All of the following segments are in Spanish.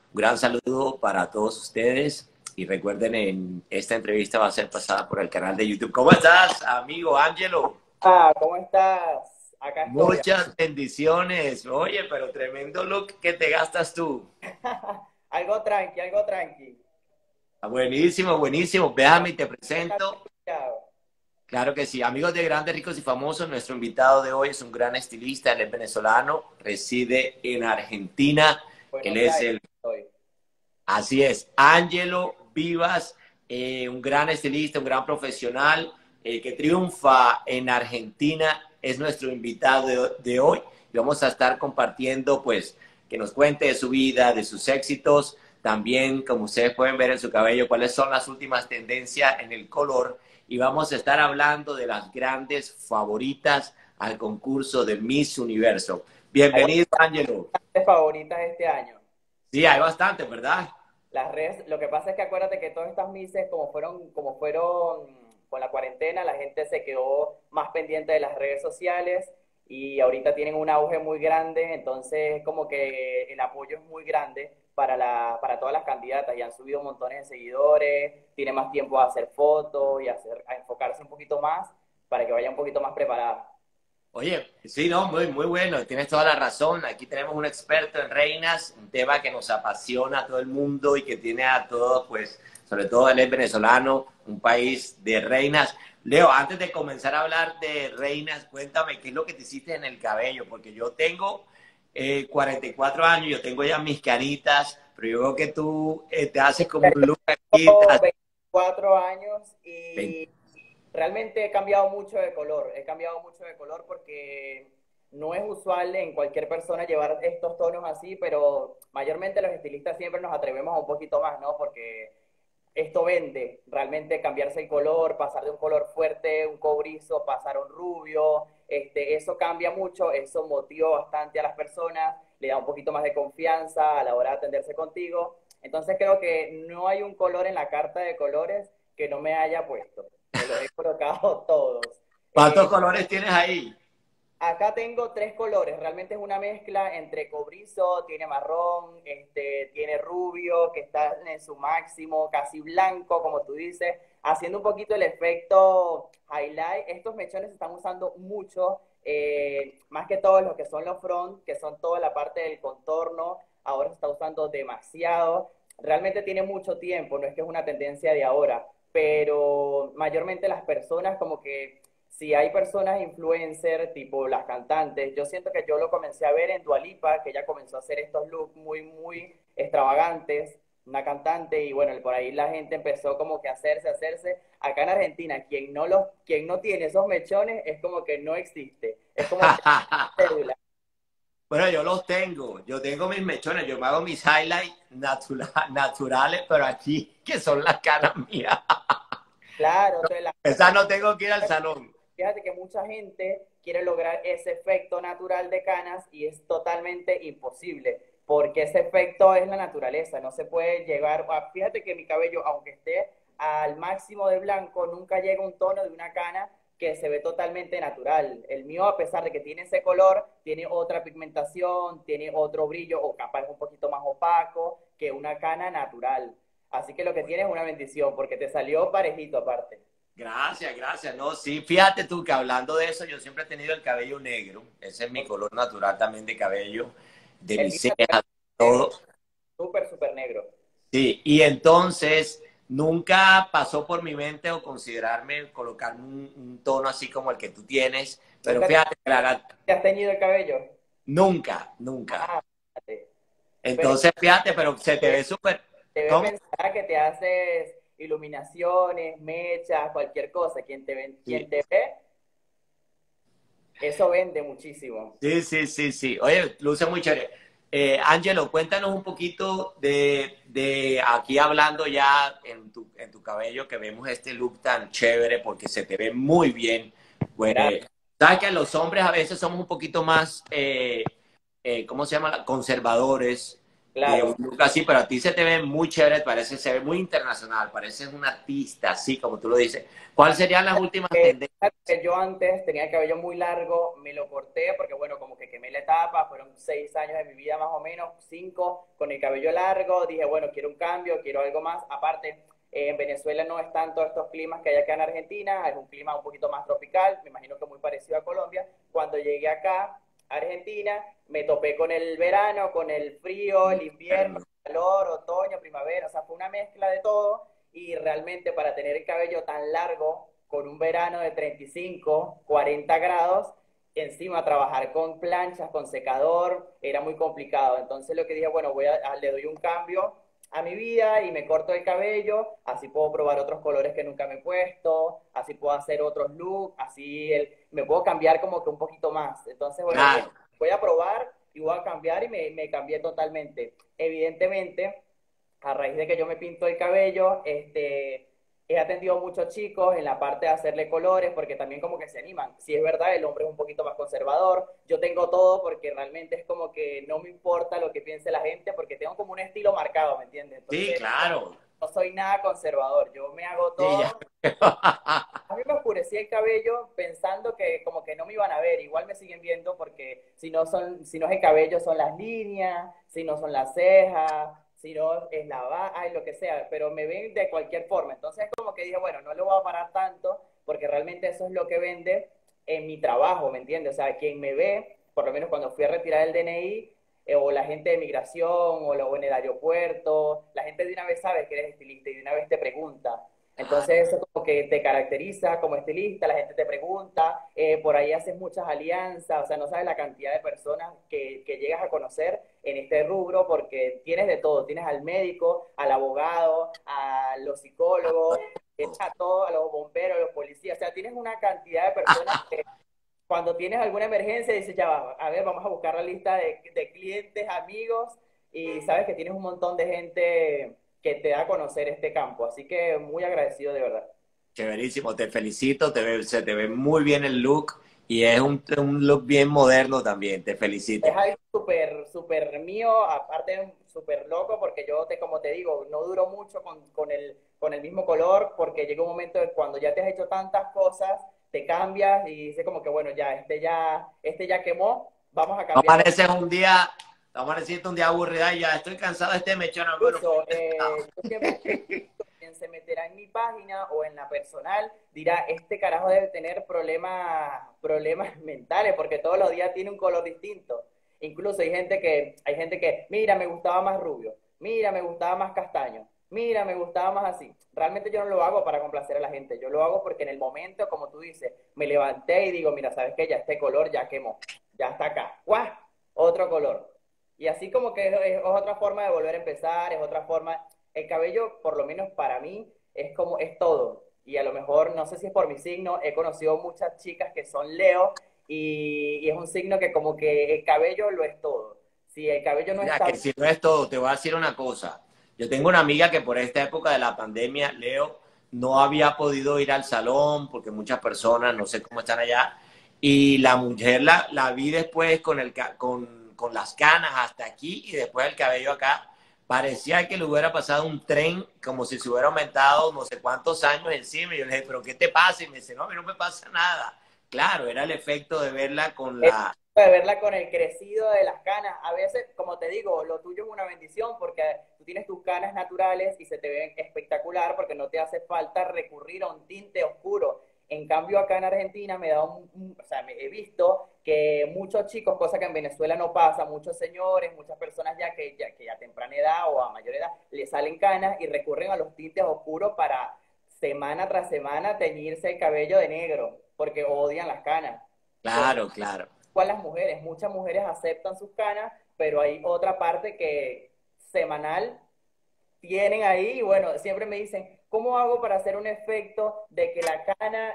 Un gran saludo para todos ustedes y recuerden, en esta entrevista va a ser pasada por el canal de YouTube. ¿Cómo estás, amigo Ángelo? ¿Cómo estás? Acá estoy. Muchas bendiciones. Oye, pero tremendo look que te gastas tú. Algo tranqui, algo tranqui. Ah, buenísimo, buenísimo. No, Déjame y te no tan presento. complicado. Claro que sí. Amigos de Grandes, Ricos y Famosos, nuestro invitado de hoy es un gran estilista. Él es venezolano, reside en Argentina. Él Buenos es Aires el estoy. Así es, Ángelo Vivas, un gran estilista, un gran profesional, que triunfa en Argentina, es nuestro invitado de hoy. Y vamos a estar compartiendo, pues, que nos cuente de su vida, de sus éxitos, también, como ustedes pueden ver en su cabello, cuáles son las últimas tendencias en el color. Y vamos a estar hablando de las grandes favoritas al concurso de Miss Universo. Hay Bienvenido, Ángelo. bastantes favoritas este año. Sí, hay bastante, ¿verdad? Las redes, lo que pasa es que acuérdate que todas estas mises, como fueron con la cuarentena, la gente se quedó más pendiente de las redes sociales y ahorita tienen un auge muy grande, entonces como que el apoyo es muy grande para todas las candidatas y han subido montones de seguidores, tienen más tiempo a hacer fotos y a enfocarse un poquito más para que vaya un poquito más preparada. Oye, sí, no, muy bueno, tienes toda la razón. Aquí tenemos un experto en reinas, un tema que nos apasiona a todo el mundo y que tiene a todos, pues, sobre todo él es venezolano, un país de reinas. Leo, antes de comenzar a hablar de reinas, cuéntame qué es lo que te hiciste en el cabello, porque yo tengo 44 años, yo tengo ya mis canitas, pero yo veo que tú te haces como un look aquí. Tengo 24 años y realmente he cambiado mucho de color. He cambiado mucho de color porque no es usual en cualquier persona llevar estos tonos así, pero mayormente los estilistas siempre nos atrevemos a un poquito más, ¿no? Porque esto vende, realmente cambiarse el color, pasar de un color fuerte, un cobrizo, pasar a un rubio, eso cambia mucho, eso motiva bastante a las personas, le da un poquito más de confianza a la hora de atenderse contigo. Entonces creo que no hay un color en la carta de colores que no me haya puesto. Me los he colocado todos. ¿Cuántos colores tienes ahí? Acá tengo tres colores, realmente es una mezcla entre cobrizo, tiene marrón, tiene rubio, que está en su máximo, casi blanco, como tú dices, haciendo un poquito el efecto highlight. Estos mechones se están usando mucho, más que todo lo que son los front, que son toda la parte del contorno, ahora se está usando demasiado. Realmente tiene mucho tiempo, no es que es una tendencia de ahora, pero mayormente las personas como que si hay personas influencer, tipo las cantantes, yo siento que yo lo comencé a ver en Dua Lipa, que ella comenzó a hacer estos looks muy, muy extravagantes, una cantante, y bueno, por ahí la gente empezó como que a hacerse. Acá en Argentina, quien no tiene esos mechones es como que no existe, es como cédula. Bueno, yo tengo mis mechones, yo me hago mis highlights naturales, pero aquí, que son las caras mías. Claro, entonces la Esas no tengo que ir al salón. fíjate que mucha gente quiere lograr ese efecto natural de canas y es totalmente imposible, porque ese efecto es la naturaleza, no se puede llegar, fíjate que mi cabello, aunque esté al máximo de blanco, nunca llega a un tono de una cana que se ve totalmente natural. El mío, a pesar de que tiene ese color, tiene otra pigmentación, tiene otro brillo, o capaz un poquito más opaco que una cana natural. Así que lo que tiene es una bendición, porque te salió parejito aparte. Gracias, gracias. No, sí, fíjate tú que hablando de eso, yo siempre he tenido el cabello negro. Ese es mi color natural también de cabello, de El mis mío es cejas, negro, todo. súper, súper negro. Sí, y entonces nunca pasó por mi mente o considerarme colocarme un tono así como el que tú tienes, pero ¿Nunca fíjate, Clara, te has teñido el cabello? nunca, nunca. Ah, fíjate. Pero Entonces, fíjate, pero se te ve súper. debe ¿Cómo? pensar que te haces iluminaciones, mechas, cualquier cosa. Sí, Quien te ve, eso vende muchísimo. sí. Oye, luce muy chévere. Ángelo, cuéntanos un poquito de aquí hablando ya en tu cabello, que vemos este look tan chévere porque se te ve muy bien. Pues, Gracias. sabes que los hombres a veces somos un poquito más, ¿cómo se llama? Conservadores. Claro. un look así, pero a ti se te ve muy chévere, parece, se ve muy internacional, pareces un artista, así como tú lo dices. ¿Cuáles serían las últimas tendencias? Fíjate que yo antes tenía el cabello muy largo, me lo corté porque, bueno, como que quemé la etapa, fueron 6 años de mi vida más o menos, 5, con el cabello largo, dije, bueno, quiero un cambio, quiero algo más. Aparte, en Venezuela no es tanto estos climas que hay acá en Argentina, es un clima un poquito más tropical, me imagino que muy parecido a Colombia. Cuando llegué acá, a Argentina, me topé con el verano, con el frío, el invierno, el calor, otoño, primavera, o sea, fue una mezcla de todo y realmente para tener el cabello tan largo, con un verano de 35, 40 grados, encima trabajar con planchas, con secador, era muy complicado. Entonces lo que dije, bueno, le doy un cambio a mi vida y me corto el cabello, así puedo probar otros colores que nunca me he puesto, así puedo hacer otros looks, me puedo cambiar como que un poquito más. Entonces, bueno, dije, Claro. voy a probar y voy a cambiar y me cambié totalmente. Evidentemente, a raíz de que yo me pinto el cabello, he atendido a muchos chicos en la parte de hacerle colores, porque también como que se animan. Si es verdad, el hombre es un poquito más conservador, yo tengo todo porque realmente es como que no me importa lo que piense la gente, porque tengo como un estilo marcado, ¿me entiendes? Sí, Entonces, claro. no soy nada conservador, yo me hago Sí, ya. todo. A mí me oscurecí el cabello pensando que como que no me iban a ver, igual me siguen viendo porque si no es el cabello son las líneas, si no son las cejas, si no es la ay, lo que sea, pero me ven de cualquier forma. Entonces como que dije, bueno, no le voy a parar tanto porque realmente eso es lo que vende en mi trabajo, ¿me entiendes? O sea, quien me ve, por lo menos cuando fui a retirar el DNI, o la gente de migración, o en el aeropuerto, la gente de una vez sabe que eres estilista y de una vez te pregunta. Claro. Entonces eso como que te caracteriza como estilista, la gente te pregunta, por ahí haces muchas alianzas, o sea, no sabes la cantidad de personas que llegas a conocer en este rubro porque tienes de todo, tienes al médico, al abogado, a los psicólogos, a todos, a los bomberos, a los policías, o sea, tienes una cantidad de personas que cuando tienes alguna emergencia dices, ya va, a ver, vamos a buscar la lista de clientes, amigos, y sabes que tienes un montón de gente que te da a conocer este campo. Así que muy agradecido de verdad. Chéverísimo, te felicito, se te ve muy bien el look y es un look bien moderno también, te Es felicito. algo súper, súper mío, aparte súper loco, porque como te digo, no duró mucho con el mismo color, porque llega un momento de cuando ya te has hecho tantas cosas, te cambias y dices como que, bueno, este ya quemó, vamos a cambiarlo. Amaneces un día, amaneciste un día aburrida y ya estoy cansado de este mechón, bueno, Incluso, yo siempre quien se meterá en mi página o en la personal dirá, este carajo debe tener problemas mentales porque todos los días tiene un color distinto. Incluso hay gente que, mira, me gustaba más rubio, mira, me gustaba más castaño, mira, me gustaba más así. Realmente yo no lo hago para complacer a la gente, yo lo hago porque en el momento, como tú dices, me levanté y digo, mira, ¿sabes qué? Ya este color ya quemó, ya está acá. ¡Guau! Otro color. Y así como que es otra forma de volver a empezar, es otra forma. El cabello, por lo menos para mí, es todo. Y a lo mejor, no sé si es por mi signo, he conocido muchas chicas que son Leo y es un signo que como que el cabello lo es todo. Si el cabello no mira está que si no es todo, te voy a decir una cosa. Yo tengo una amiga que por esta época de la pandemia, Leo, no había podido ir al salón porque muchas personas, no sé cómo están allá, y la mujer la vi después con las canas hasta aquí y después el cabello acá. Parecía que le hubiera pasado un tren, como si se hubiera aumentado no sé cuántos años encima. Y yo le dije, ¿pero qué te pasa? Y me dice, no, a mí no me pasa nada. Claro, era el efecto de verla con es la... de verla con el crecido de las canas. A veces, como te digo, lo tuyo es una bendición porque tú tienes tus canas naturales y se te ven espectacular porque no te hace falta recurrir a un tinte oscuro. En cambio, acá en Argentina o sea, he visto que muchos chicos, cosa que en Venezuela no pasa, muchos señores, muchas personas ya que a temprana edad o a mayor edad le salen canas y recurren a los tintes oscuros para semana tras semana teñirse el cabello de negro porque odian las canas. Claro, claro. Igual las mujeres, muchas mujeres aceptan sus canas, pero hay otra parte que semanal tienen ahí y bueno, siempre me dicen, ¿cómo hago para hacer un efecto de que la cana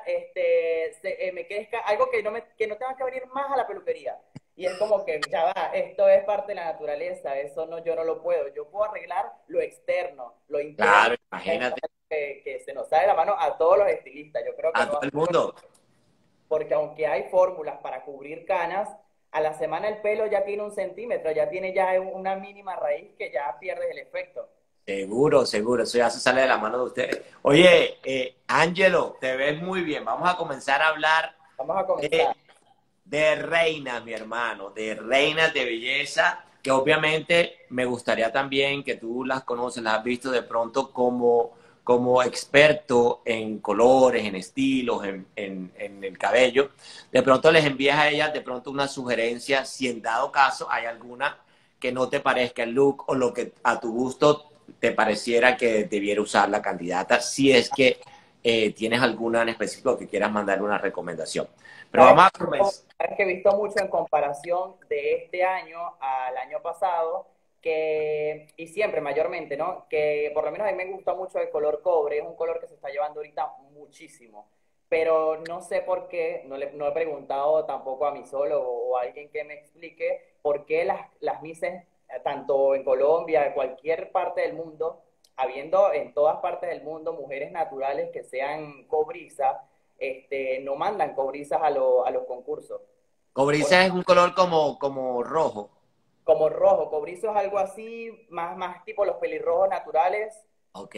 me crezca? Algo que no tenga que venir más a la peluquería. Y es como que, ya va, esto es parte de la naturaleza, eso no, yo no lo puedo. Yo puedo arreglar lo externo, lo interno, Claro, imagínate que se nos sale de la mano a todos los estilistas. Yo creo que a no todo va a el ser mundo. porque aunque hay fórmulas para cubrir canas, a la semana el pelo ya tiene 1 centímetro, ya tiene ya una mínima raíz que ya pierdes el efecto. Seguro, seguro, eso ya se sale de la mano de ustedes. Oye, Ángelo, te ves muy bien. Vamos a comenzar a hablar Vamos a de, comenzar. de reinas, mi hermano, de reinas de belleza, que obviamente me gustaría también que tú las conoces, las has visto de pronto como experto en colores, en estilos, en el cabello. De pronto les envías a ellas de pronto una sugerencia, si en dado caso hay alguna que no te parezca el look o lo que a tu gusto te pareciera que debiera usar la candidata, si es que tienes alguna en específico que quieras mandar una recomendación. Pero ¿Sabes vamos a qué? comenzar. ¿Sabes que he visto mucho en comparación de este año al año pasado? Que, y siempre mayormente, ¿no? Que por lo menos a mí me gusta mucho el color cobre, es un color que se está llevando ahorita muchísimo, pero no sé por qué, no he preguntado tampoco a mi solo o a alguien que me explique por qué las Misses, tanto en Colombia, en cualquier parte del mundo, habiendo en todas partes del mundo mujeres naturales que sean cobrizas, no mandan cobrizas a los concursos. Por- Cobriza es un color como rojo. Como rojo, cobrizo es algo así, más tipo los pelirrojos naturales. Ok,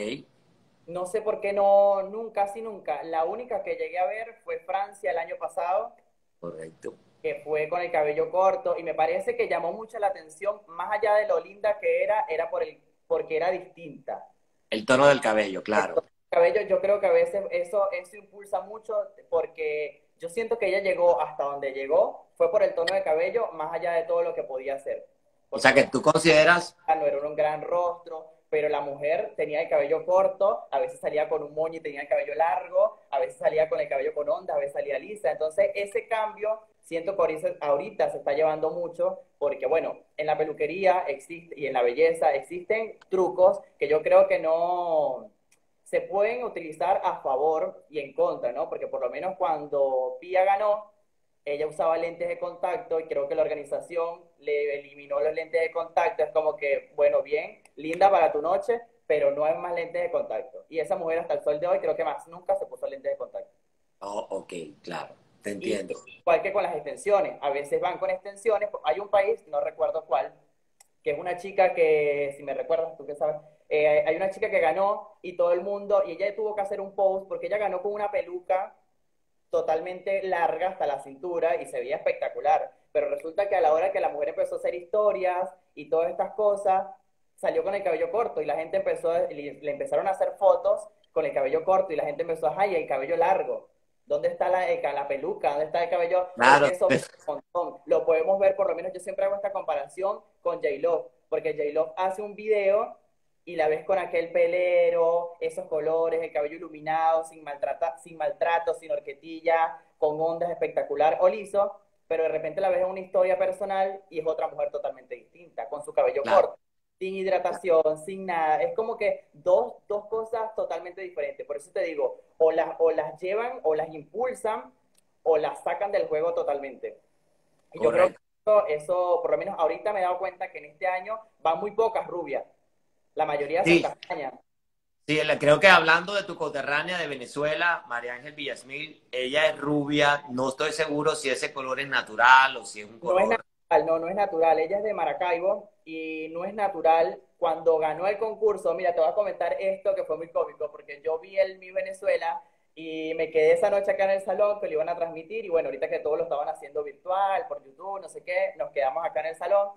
No sé por qué no, nunca, así nunca. La única que llegué a ver fue Francia el año pasado, correcto. que fue con el cabello corto, y me parece que llamó mucho la atención, más allá de lo linda que era porque era distinta. El tono del cabello, claro. Cabello, yo creo que a veces eso impulsa mucho porque yo siento que ella llegó hasta donde llegó, fue por el tono de cabello, más allá de todo lo que podía hacer. O Porque sea no, que tú consideras, no era un gran rostro, pero la mujer tenía el cabello corto, a veces salía con un moño y tenía el cabello largo, a veces salía con el cabello con ondas, a veces salía lisa. Entonces, ese cambio siento que ahorita se está llevando mucho porque, bueno, en la peluquería existe y en la belleza existen trucos que yo creo que no se pueden utilizar a favor y en contra, ¿no? Porque por lo menos cuando Pia ganó, ella usaba lentes de contacto y creo que la organización le eliminó los lentes de contacto. Es como que, bueno, bien, linda para tu noche, pero no hay más lentes de contacto. Y esa mujer hasta el sol de hoy creo que más nunca se puso lentes de contacto. oh, ok, claro, te Y entiendo. igual que con las extensiones, a veces van con extensiones. Hay un país, no recuerdo cuál, que es una chica que, si me recuerdas, tú que sabes, hay una chica que ganó y todo el mundo, y ella tuvo que hacer un post porque ella ganó con una peluca totalmente larga hasta la cintura y se veía espectacular. Pero resulta que a la hora que la mujer empezó a hacer historias y todas estas cosas, salió con el cabello corto y la gente le empezaron a hacer fotos con el cabello corto y la gente empezó a, ay, el cabello largo. ¿Dónde está la peluca? ¿Dónde está el cabello? Porque Claro, eso un montón. Lo podemos ver, por lo menos yo siempre hago esta comparación con J-Lo, porque J-Lo hace un video y la ves con aquel pelero, esos colores, el cabello iluminado, sin maltrato, sin horquetilla, con ondas espectacular o liso, pero de repente la ves en una historia personal y es otra mujer totalmente distinta, con su cabello claro, corto, sin hidratación, sin nada. Es como que dos cosas totalmente diferentes. Por eso te digo, o las llevan, o las impulsan, o las sacan del juego totalmente. Y yo creo que correcto. eso, por lo menos ahorita me he dado cuenta que en este año van muy pocas rubias. La mayoría son Sí, castañas. sí, creo que hablando de tu coterránea de Venezuela, María Ángel Villasmil, ella es rubia, no estoy seguro si ese color es natural o si es un No es color. natural, no es natural. Ella es de Maracaibo y no es natural. Cuando ganó el concurso, mira, te voy a comentar esto que fue muy cómico, porque yo vi el Mi Venezuela y me quedé esa noche acá en el salón que lo iban a transmitir y bueno, ahorita que todos lo estaban haciendo virtual, por YouTube, no sé qué, nos quedamos acá en el salón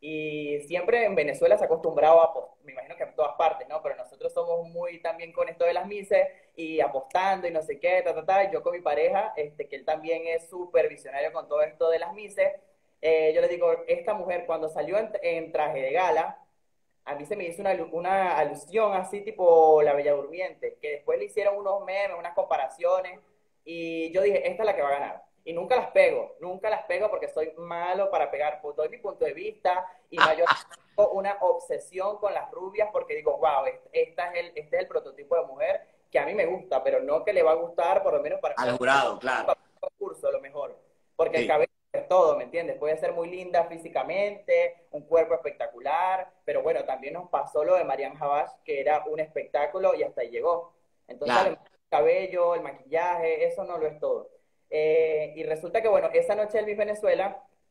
y siempre en Venezuela se ha acostumbrado a, pues, me imagino que en todas partes, ¿no? Pero nosotros somos muy también con esto de las mises y apostando y no sé qué, yo con mi pareja, que él también es súper visionario con todo esto de las mises, yo le digo, esta mujer cuando salió en traje de gala, a mí se me hizo una alusión así tipo La Bella Durmiente, que después le hicieron unos memes, unas comparaciones, y yo dije, esta es la que va a ganar. Y nunca las pego porque soy malo para pegar, pues doy mi punto de vista, y mayor una obsesión con las rubias porque digo, wow, este es el prototipo de mujer que a mí me gusta, pero no que le va a gustar por lo menos para Al jurado, claro. un concurso, a lo mejor. Porque el Sí, cabello es todo, ¿me entiendes? Puede ser muy linda físicamente, un cuerpo espectacular, pero bueno, también nos pasó lo de Marianne Habash, que era un espectáculo y hasta ahí llegó. Entonces, claro. el cabello, el maquillaje, eso no lo es todo. Y resulta que, bueno, esa noche del Miss Venezuela,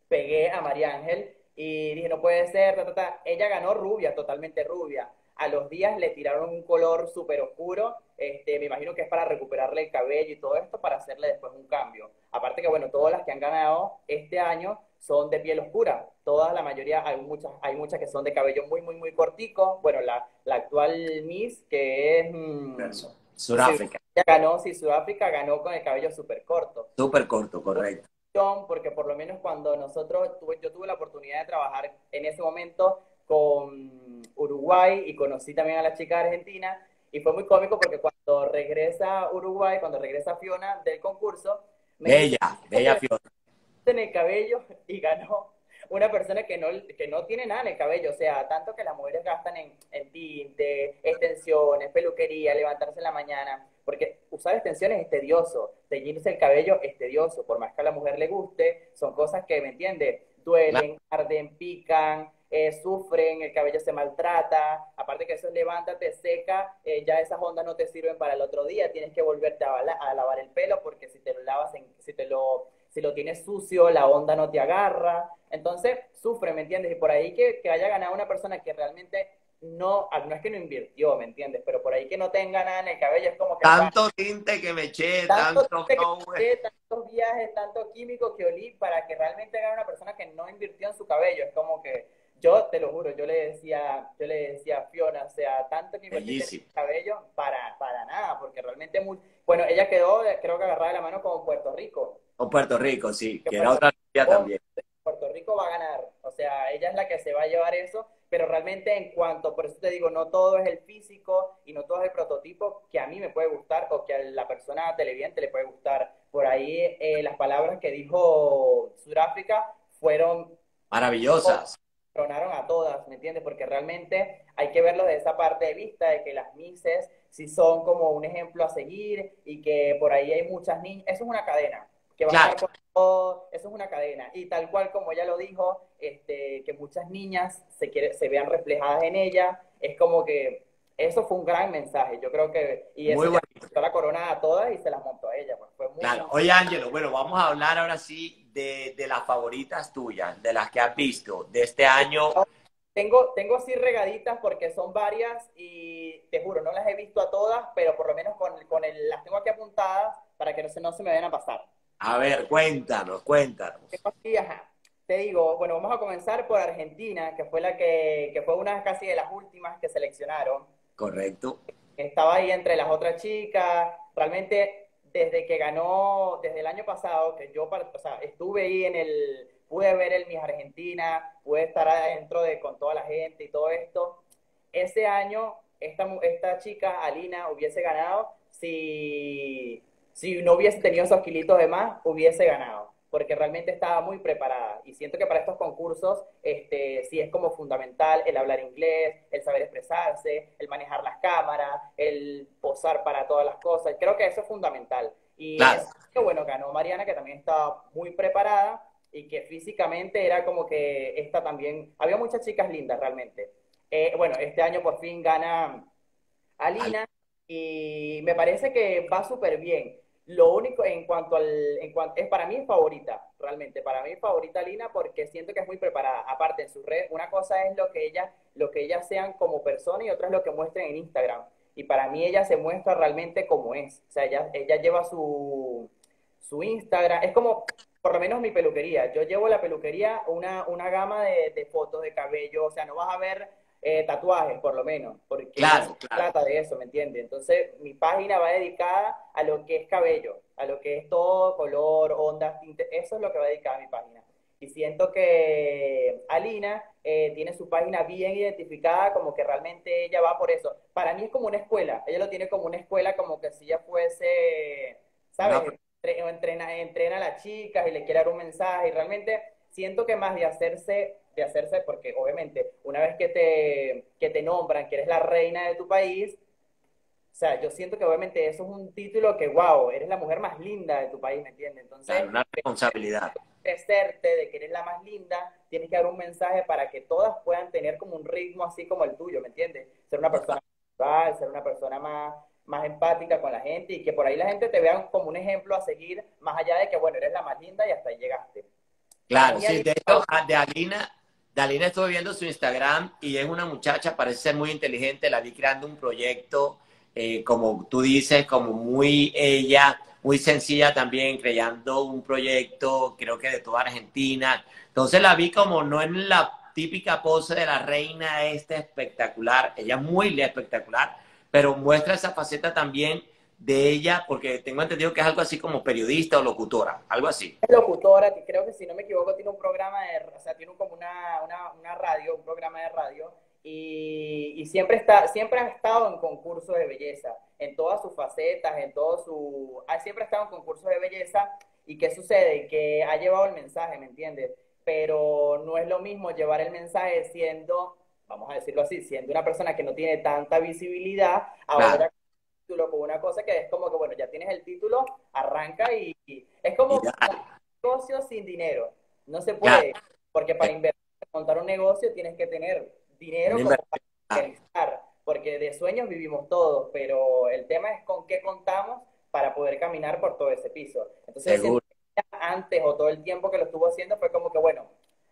pegué a María Ángel y dije, no puede ser, ta, ta, ta. Ella ganó rubia, totalmente rubia. A los días le tiraron un color súper oscuro, me imagino que es para recuperarle el cabello y todo esto para hacerle después un cambio. Aparte que, bueno, todas las que han ganado este año son de piel oscura. Todas, la mayoría, hay muchas que son de cabello muy, muy, muy cortico. Bueno, la actual Miss, que es... Sudáfrica. ella ganó, sí, Sudáfrica ganó con el cabello súper corto. Súper corto, correcto. Porque por lo menos cuando yo tuve la oportunidad de trabajar en ese momento con Uruguay y conocí también a la chica de Argentina y fue muy cómico porque cuando regresa Uruguay, cuando regresa Fiona del concurso, me dice Bella, bella Fiona. en el cabello y ganó una persona que no tiene nada en el cabello, o sea, tanto que las mujeres gastan en tinte, extensiones, peluquería, levantarse en la mañana, porque usar extensiones es tedioso, teñirse el cabello es tedioso, por más que a la mujer le guste, son cosas que, ¿me entiendes? Claro. Duelen, arden, pican, sufren, el cabello se maltrata, aparte que eso es levántate, seca, ya esas ondas no te sirven para el otro día, tienes que volverte a lavar el pelo porque si te lo lavas, si lo tienes sucio, la onda no te agarra, entonces sufre, ¿me entiendes? Y por ahí que haya ganado una persona que realmente no es que no invirtió, ¿me entiendes? Pero por ahí que no tenga nada en el cabello es como que, bueno, Tanto tinte que me eché, tanto tanto que flower. gasté, tantos viajes, tanto químico que olí para que realmente gane una persona que no invirtió en su cabello. Es como que yo te lo juro, yo le decía a Fiona, o sea, tanto que invertiste en Bellísimo. su cabello para nada, porque realmente bueno, ella quedó, creo que agarrada de la mano con Puerto Rico, O Puerto Rico, sí, que que era Puerto otra noticia Rico, también. Puerto Rico va a ganar, o sea, ella es la que se va a llevar eso, pero realmente por eso te digo, no todo es el físico y no todo es el prototipo que a mí me puede gustar o que a la persona televidente le puede gustar. Por ahí las palabras que dijo Sudáfrica fueron, Maravillosas. tronaron a todas, ¿me entiendes? Porque realmente hay que verlo de esa parte de vista, de que las Misses sí son como un ejemplo a seguir y que por ahí hay muchas niñas, eso es una cadena, que va a Claro, estar por todo, eso es una cadena. Y tal cual como ella lo dijo, que muchas niñas se vean reflejadas en ella, es como que eso fue un gran mensaje, yo creo que, y eso muy ya bueno. quitó la corona a todas y se las montó a ella, pues fue muy, Claro. muy... Oye, Ángelo, bueno, vamos a hablar ahora sí de las favoritas tuyas, de las que has visto de este año. Tengo sí regaditas porque son varias y te juro, no las he visto a todas, pero por lo menos las tengo aquí apuntadas para que no se me vayan a pasar. A ver, cuéntanos, cuéntanos. Tengo aquí, ajá. Te digo, bueno, vamos a comenzar por Argentina, que fue que fue una casi de las últimas que seleccionaron. Correcto. Estaba ahí entre las otras chicas. Realmente, desde que ganó, desde el año pasado, que o sea, estuve ahí pude ver el Miss Argentina, pude estar adentro con toda la gente y todo esto. Ese año, esta chica, Alina, hubiese ganado si no hubiese tenido esos kilitos de más, hubiese ganado, porque realmente estaba muy preparada. Y siento que para estos concursos, sí es como fundamental el hablar inglés, el saber expresarse, el manejar las cámaras, el posar para todas las cosas. Creo que eso es fundamental. Y en Claro. ese momento, bueno, ganó Mariana, que también estaba muy preparada y que físicamente era como que esta también, había muchas chicas lindas realmente. Bueno, este año por fin gana Al- Alina y me parece que va súper bien. Lo único es para mí es favorita, realmente. Para mí es favorita Alina porque siento que es muy preparada. Aparte, en su red, una cosa es lo que ellas sean como persona y otra es lo que muestren en Instagram. Y para mí ella se muestra realmente como es. O sea, ella lleva su Instagram. Es como, por lo menos mi peluquería. Yo llevo la peluquería una gama de fotos de cabello. O sea, no vas a ver tatuajes, por lo menos, porque no se claro, claro. trata de eso, ¿me entiendes? Entonces, mi página va dedicada a lo que es cabello, a lo que es todo color, ondas, tintes, eso es lo que va dedicada mi página. Y siento que Alina tiene su página bien identificada, como que realmente ella va por eso. Para mí es como una escuela, ella lo tiene como una escuela, como que si ella fuese, Una, ¿sabes? Entrena a las chicas y le quiere dar un mensaje y realmente siento que más de hacerse, porque obviamente una vez que te nombran, que eres la reina de tu país, o sea, yo siento que obviamente eso es un título que, wow, eres la mujer más linda de tu país, ¿me entiendes? Entonces, claro, una responsabilidad. crecerte de que eres la más linda, tienes que dar un mensaje para que todas puedan tener como un ritmo así como el tuyo, ¿me entiendes? Ser una persona natural, ser una persona más empática con la gente y que por ahí la gente te vea como un ejemplo a seguir, más allá de que, bueno, eres la más linda y hasta ahí llegaste. Claro, Niña sí, linda. de hecho, de Alina estuve viendo su Instagram y es una muchacha, parece ser muy inteligente, la vi creando un proyecto, como tú dices, como muy ella, muy sencilla también, creando un proyecto, creo que de toda Argentina. Entonces la vi como no en la típica pose de la reina esta espectacular, ella es muy espectacular, pero muestra esa faceta también de ella, porque tengo entendido que es algo así como periodista o locutora, algo así. Es locutora, que creo que si no me equivoco tiene un programa o sea, tiene como una radio, un programa de radio, y siempre ha estado en concursos de belleza, en todas sus facetas, siempre ha estado en concursos de belleza, y ¿qué sucede? Que ha llevado el mensaje, ¿me entiendes? Pero no es lo mismo llevar el mensaje siendo, vamos a decirlo así, siendo una persona que no tiene tanta visibilidad, a Claro. otra título con una cosa que es como que, bueno, ya tienes el título, arranca y es Y como dale, negocio sin dinero. No se claro, puede, porque para invertir, montar un negocio tienes que tener una dinero como para inversión, claro, realizar, porque de sueños vivimos todos, pero el tema es con qué contamos para poder caminar por todo ese piso. Entonces, siento seguro. que antes o todo el tiempo que lo estuvo haciendo fue como que, bueno,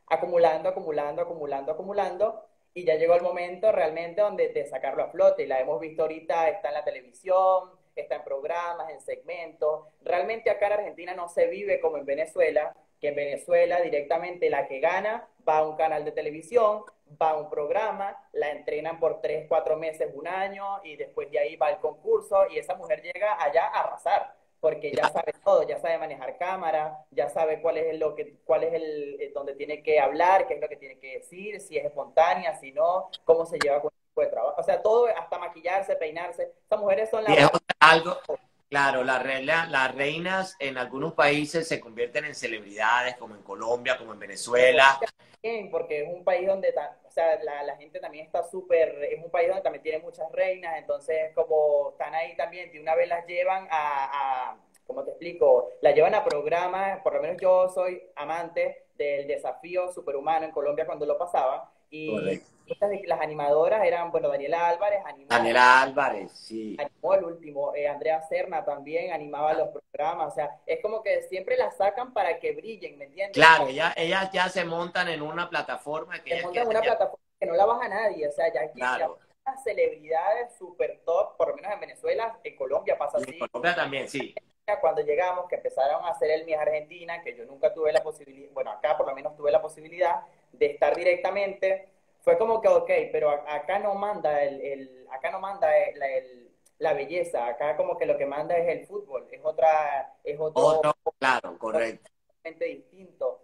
acumulando, y ya llegó el momento realmente donde de sacarlo a flote, y la hemos visto ahorita, está en la televisión, está en programas, en segmentos. Realmente acá en Argentina no se vive como en Venezuela, que en Venezuela directamente la que gana va a un canal de televisión, va a un programa, la entrenan por 3, 4 meses, un año, y después de ahí va al concurso, y esa mujer llega allá a arrasar, porque ya sabe todo, ya sabe manejar cámara, ya sabe cuál es donde tiene que hablar, qué es lo que tiene que decir, si es espontánea, si no, cómo se lleva con el equipo de trabajo. O sea, todo, hasta maquillarse, peinarse. Estas mujeres son Y la es base. algo, claro, las reinas en algunos países se convierten en celebridades, como en Colombia, como en En Venezuela. Colombia también, porque es un país donde, o sea, la gente también está súper, es un país donde también tiene muchas reinas, entonces como están ahí también, de una vez las llevan ¿cómo te explico? Las llevan a programas, por lo menos yo soy amante del desafío superhumano en Colombia cuando lo pasaba, y Correcto. las animadoras eran, bueno, Daniela Álvarez Daniela Álvarez, sí. animó el último, Andrea Serna también animaba los programas, o sea, es como que siempre las sacan para que brillen, ¿me entiendes? Claro, ellas ya se montan en una plataforma que Se ellas montan en quieren, una plataforma que no la baja nadie, o sea, ya claro. las celebridades super top, por lo menos en Venezuela, en Colombia pasa Y en así, Colombia también, sí. cuando llegamos, que empezaron a hacer el Miss Argentina, que yo nunca tuve la posibilidad, bueno, acá por lo menos tuve la posibilidad de estar directamente, fue como que, ok, pero acá no manda acá no manda la belleza, acá como que lo que manda es el fútbol, es otro Otro, claro, correcto. totalmente distinto.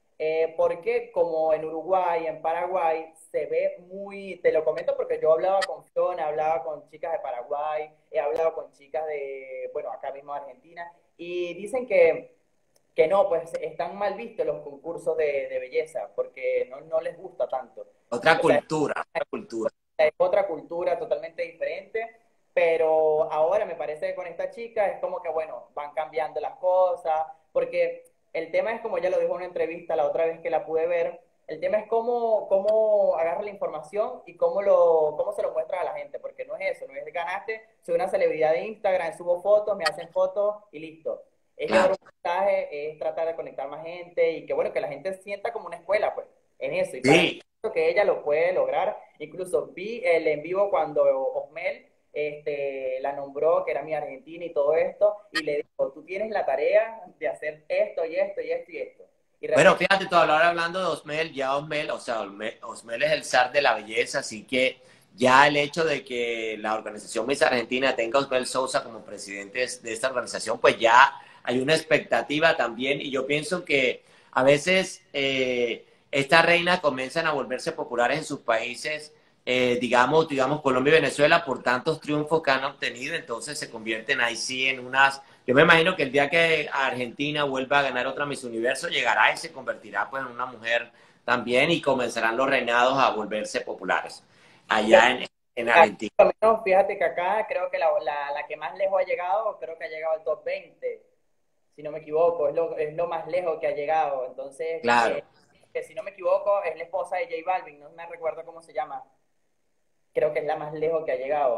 Porque como en Uruguay, en Paraguay, se ve muy, te lo comento porque yo hablaba con Fiona, hablaba con chicas de Paraguay, he hablado con chicas de, bueno, acá mismo de Argentina, y dicen que no, pues están mal vistos los concursos de belleza, porque no les gusta tanto. Otra O sea, cultura, otra cultura. es otra cultura totalmente diferente, pero ahora me parece que con esta chica es como que, bueno, van cambiando las cosas, porque el tema es como ya lo dijo en una entrevista la otra vez que la pude ver, el tema es cómo agarra la información y cómo se lo muestra a la gente, porque no es eso, no es ganaste, soy una celebridad de Instagram, subo fotos, me hacen fotos y listo. Es llevar Claro. un mensaje, es tratar de conectar más gente y que bueno, que la gente sienta como una escuela, pues, en eso. Y para mí Sí, creo que ella lo puede lograr. Incluso vi el en vivo cuando Osmel la nombró, que era mi Argentina y todo esto, y le dijo, tú tienes la tarea de hacer esto y esto y esto y esto. Y bueno, realmente fíjate tú, ahora hablando de Osmel, ya Osmel, o sea, Osmel es el zar de la belleza, así que ya el hecho de que la organización Miss Argentina tenga a Osmel Sousa como presidente de esta organización, pues ya hay una expectativa también, y yo pienso que a veces estas reinas comienzan a volverse populares en sus países, digamos Colombia y Venezuela, por tantos triunfos que han obtenido, entonces se convierten ahí sí en unas. Yo me imagino que el día que Argentina vuelva a ganar otra Miss Universo, llegará y se convertirá pues en una mujer también y comenzarán los reinados a volverse populares allá en aquí, Argentina. por lo menos, fíjate que acá creo que la que más lejos ha llegado, creo que ha llegado al top 20 si no me equivoco, es lo más lejos que ha llegado. Entonces, Claro, que si no me equivoco, es la esposa de J Balvin, no me recuerdo cómo se llama. Creo que es la más lejos que ha llegado.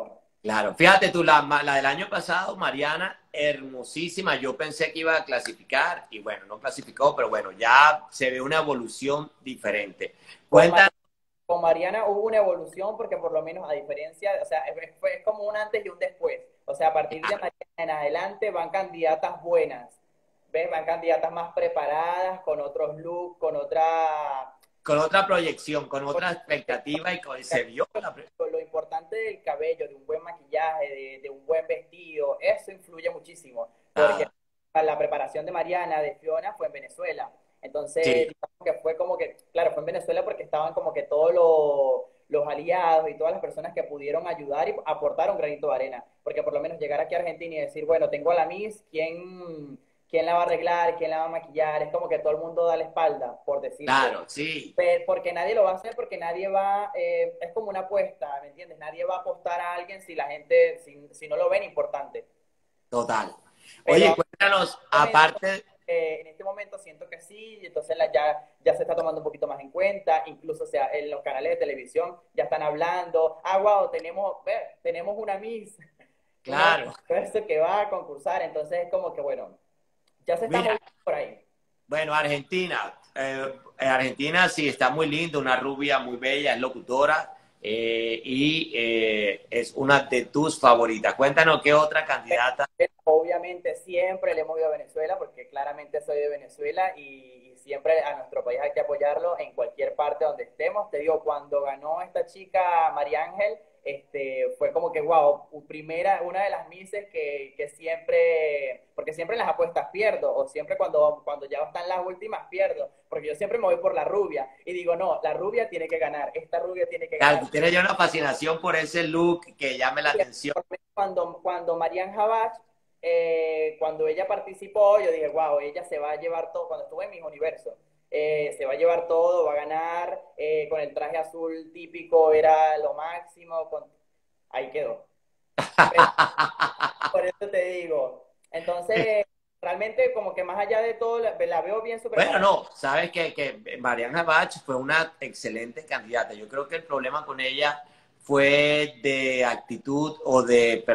Claro, fíjate tú, la del año pasado, Mariana, hermosísima. Yo pensé que iba a clasificar y bueno, no clasificó, pero bueno, ya se ve una evolución diferente. Con, Cuéntanos, con Mariana hubo una evolución porque por lo menos a diferencia, o sea, es como un antes y un después. O sea, a partir de Mariana en adelante van candidatas buenas, ¿ves? Van candidatas más preparadas, con otros looks, con otra... con otra proyección, con otra expectativa y se vio Lo importante del cabello, de un buen maquillaje, de un buen vestido, eso influye muchísimo, porque nada. la preparación de Mariana, de Fiona, fue en Venezuela. Entonces, Sí, digamos que fue como que, claro, fue en Venezuela porque estaban como que todos los aliados y todas las personas que pudieron ayudar y aportar un granito de arena. Porque por lo menos llegar aquí a Argentina y decir, bueno, tengo a la Miss, ¿quién la va a arreglar? ¿Quién la va a maquillar? Es como que todo el mundo da la espalda, por decirte. claro, sí, Porque nadie lo va a hacer, porque nadie va, es como una apuesta, ¿me entiendes? Nadie va a apostar a alguien si la gente, si no lo ven importante. total. Oye, Pero cuéntanos, momento, aparte, en este momento siento que sí, y entonces ya se está tomando un poquito más en cuenta, incluso o sea, en los canales de televisión ya están hablando, wow, tenemos una Miss, una claro, Miss que va a concursar, entonces es como que bueno, ya se está mira, moviendo por ahí. bueno, Argentina. Argentina sí está muy linda, una rubia muy bella, es locutora es una de tus favoritas. Cuéntanos qué otra candidata. Obviamente siempre le hemos ido a Venezuela porque claramente soy de Venezuela y siempre a nuestro país hay que apoyarlo en cualquier parte donde estemos. Te digo, cuando ganó esta chica María Ángel, fue como que, wow, una de las mises que siempre, porque siempre en las apuestas pierdo, o siempre cuando ya están las últimas pierdo, porque yo siempre me voy por la rubia y digo, no, la rubia tiene que ganar, esta rubia tiene que ganar. Claro, tienes ya una fascinación por ese look que llame la atención. Cuando Marianne Habach, cuando ella participó, yo dije, wow, ella se va a llevar todo, cuando estuve en mis universos, se va a llevar todo, va a ganar, con el traje azul típico era lo máximo, ahí quedó. Pero por eso te digo, entonces, realmente como que más allá de todo, la veo bien su Bueno, preparación. no, sabes que Mariana Bach fue una excelente candidata. Yo creo que el problema con ella fue de actitud o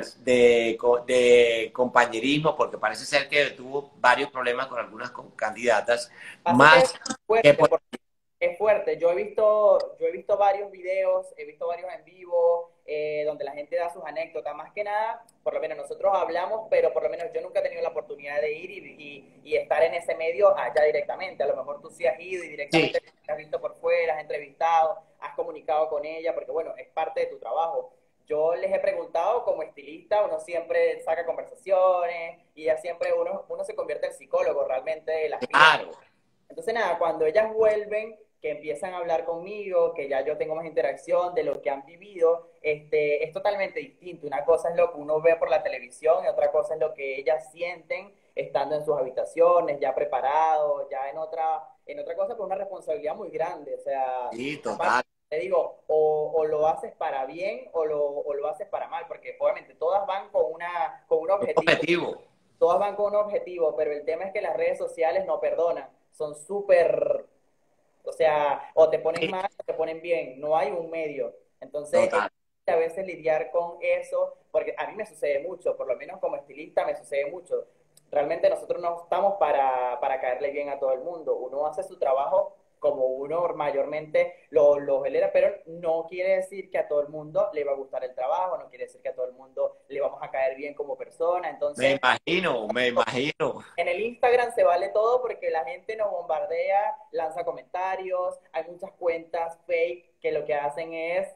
de compañerismo, porque parece ser que tuvo varios problemas con algunas candidatas, Pasa que es más que fuerte, por... porque es fuerte. Yo he visto varios videos, he visto varios en vivo, donde la gente da sus anécdotas. Más que nada, por lo menos nosotros hablamos, pero por lo menos yo nunca he tenido la oportunidad de ir y estar en ese medio allá directamente. A lo mejor tú sí has ido y Sí, directamente has visto por fuera, has entrevistado, has comunicado con ella, porque bueno, es parte de tu trabajo. Yo les he preguntado como estilista, uno siempre saca conversaciones y ya siempre uno se convierte en psicólogo realmente de las piezas. claro, Entonces, nada, cuando ellas vuelven, que empiezan a hablar conmigo, que ya yo tengo más interacción de lo que han vivido, es totalmente distinto. Una cosa es lo que uno ve por la televisión y otra cosa es lo que ellas sienten estando en sus habitaciones, ya preparados, ya en otra cosa, con una responsabilidad muy grande. O sea, sí, aparte, total. te digo, o lo haces para bien o lo haces para mal, porque obviamente todas van con un Un objetivo. objetivo. Todas van con un objetivo, pero el tema es que las redes sociales no perdonan. Son súper, o sea, o te ponen Sí, mal o te ponen bien. No hay un medio. Entonces, total. a veces lidiar con eso, porque a mí me sucede mucho, por lo menos como estilista me sucede mucho. Realmente nosotros no estamos para caerle bien a todo el mundo. Uno hace su trabajo como uno mayormente lo genera, pero no quiere decir que a todo el mundo le va a gustar el trabajo, no quiere decir que a todo el mundo le vamos a caer bien como persona. Me Entonces, imagino, me imagino. en el Instagram se vale todo porque la gente nos bombardea, lanza comentarios, hay muchas cuentas fake que lo que hacen es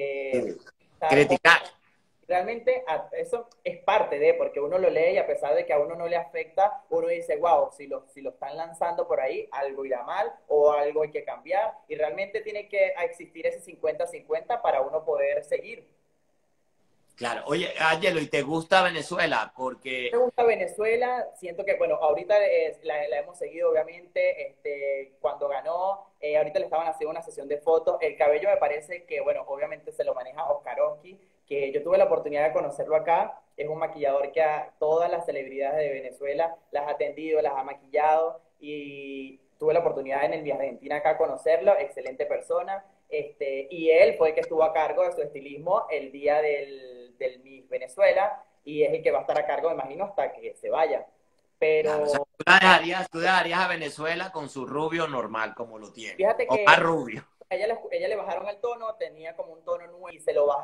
estar Criticar. realmente eso es parte de, porque uno lo lee y a pesar de que a uno no le afecta, uno dice, wow, si lo están lanzando por ahí, algo irá mal o algo hay que cambiar y realmente tiene que existir ese 50-50 para uno poder seguir. Claro. Oye, Ángelo, ¿y te gusta Venezuela? Me Porque, gusta Venezuela, siento que, bueno, ahorita la hemos seguido, obviamente, cuando ganó, ahorita le estaban haciendo una sesión de fotos, el cabello me parece que, bueno, obviamente se lo maneja Oscaroski, que yo tuve la oportunidad de conocerlo acá, es un maquillador que a todas las celebridades de Venezuela las ha atendido, las ha maquillado, y tuve la oportunidad en el viaje a Argentina acá conocerlo, excelente persona, y él fue el que estuvo a cargo de su estilismo el día del Miss Venezuela y es el que va a estar a cargo, me imagino, hasta que se vaya. Claro, o sea, Pero tú dejarías a Venezuela con su rubio normal, como lo tiene, fíjate o más que rubio. ella le bajaron el tono, tenía como un tono 9 y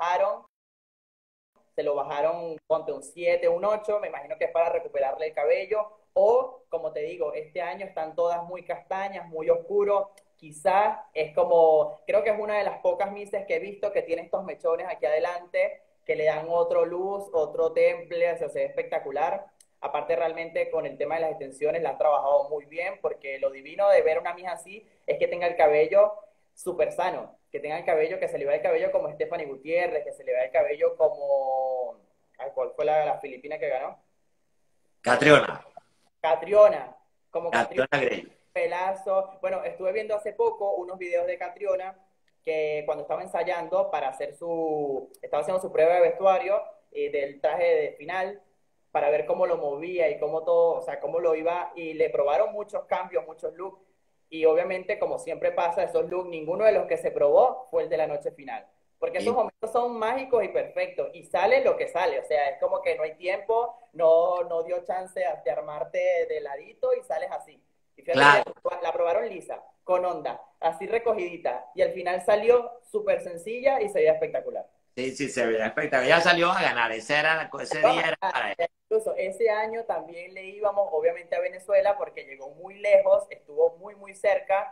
se lo bajaron, ponte un 7 un 8 me imagino que es para recuperarle el cabello, o como te digo, este año están todas muy castañas, muy oscuro, quizás es como, creo que es una de las pocas mises que he visto que tiene estos mechones aquí adelante, que le dan otro luz, otro temple, o sea, se ve espectacular. Aparte realmente con el tema de las extensiones la han trabajado muy bien, porque lo divino de ver una misa así es que tenga el cabello súper sano, que tenga el cabello, que se le vea el cabello como Stephanie Gutiérrez, que se le vea el cabello como... Ay, ¿cuál fue la filipina que ganó? Catriona, Catriona, como Catriona, Catriona Gray. pelazo. Bueno, estuve viendo hace poco unos videos de Catriona que cuando estaba ensayando para hacer estaba haciendo su prueba de vestuario del traje de final para ver cómo lo movía y cómo todo, o sea, cómo lo iba, y le probaron muchos cambios, muchos looks, y obviamente, como siempre pasa, esos looks, ninguno de los que se probó fue el de la noche final, porque esos Y momentos son mágicos y perfectos, y sale lo que sale, o sea, es como que no hay tiempo, no dio chance de armarte de ladito y sales así. Y fíjate que claro, la probaron lisa, con onda, así recogidita, y al final salió súper sencilla y se veía espectacular. sí, sí, se veía espectacular. Ya salió a ganar, ese día era para él. Incluso ese año también le íbamos, obviamente, a Venezuela porque llegó muy lejos, estuvo muy, muy cerca,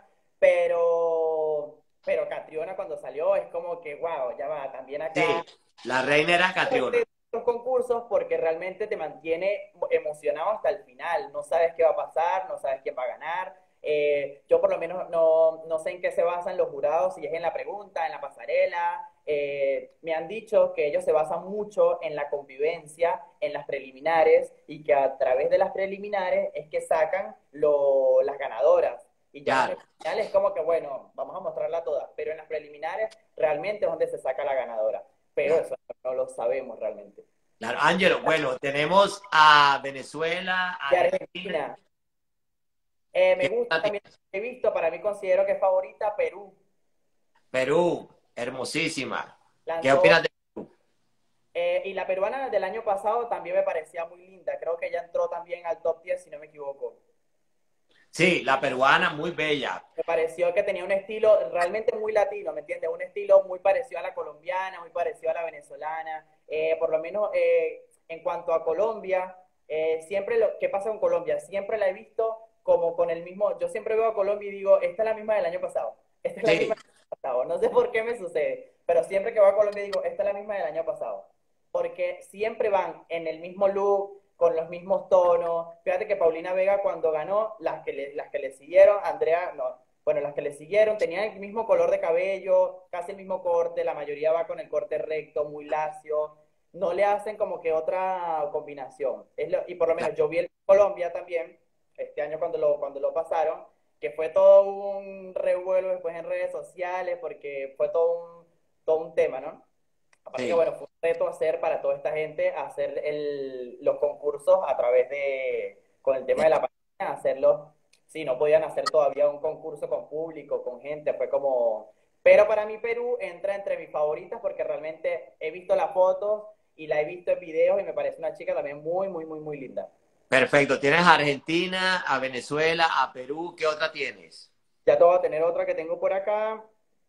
pero Catriona cuando salió es como que, wow, ya va, también acá Sí, la reina era Catriona. los concursos porque realmente te mantiene emocionado hasta el final. No sabes qué va a pasar, no sabes quién va a ganar. Yo por lo menos no sé en qué se basan los jurados, si es en la pregunta, en la pasarela. Me han dicho que ellos se basan mucho en la convivencia, en las preliminares, y que a través de las preliminares es que sacan las ganadoras. Y ya en Claro, el final es como que, bueno, vamos a mostrarla todas, pero en las preliminares realmente es donde se saca la ganadora. Pero claro. eso no lo sabemos realmente. Claro, Ángelo, bueno, tenemos a Venezuela, Y Argentina. Argentina, me ¿Qué gusta otra también, tiene? he visto, para mí considero que es favorita Perú. Perú, hermosísima. ¿Qué Lanzó, opinas de Perú? y la peruana del año pasado también me parecía muy linda. Creo que ella entró también al top 10 si no me equivoco. Sí, la peruana, muy bella. Me pareció que tenía un estilo realmente muy latino, ¿me entiendes? Un estilo muy parecido a la colombiana, muy parecido a la venezolana. Por lo menos en cuanto a Colombia, siempre ¿qué pasa con Colombia? Siempre la he visto como con el mismo, yo siempre veo a Colombia y digo, esta es la misma del año pasado, esta es la misma Sí, del año pasado. No sé por qué me sucede, pero siempre que voy a Colombia digo, esta es la misma del año pasado. Porque siempre van en el mismo look, con los mismos tonos. Fíjate que Paulina Vega cuando ganó, las que le siguieron, Andrea, no, bueno, las que le siguieron tenían el mismo color de cabello, casi el mismo corte, la mayoría va con el corte recto, muy lacio, no le hacen como que otra combinación. Y por lo menos yo vi en Colombia también, este año cuando lo pasaron, que fue todo un revuelo después en redes sociales, porque fue todo un tema, ¿no? Aparte que, sí. bueno, fue un reto hacer para toda esta gente, hacer los concursos a través con el tema de la pandemia, hacerlos, sí, no podían hacer todavía un concurso con público, con gente, fue como... Pero para mí Perú entra entre mis favoritas porque realmente he visto las fotos y la he visto en videos y me parece una chica también muy, muy, muy, muy linda. Perfecto. Tienes a Argentina, a Venezuela, a Perú. ¿Qué otra tienes? Ya te voy a tener otra que tengo por acá.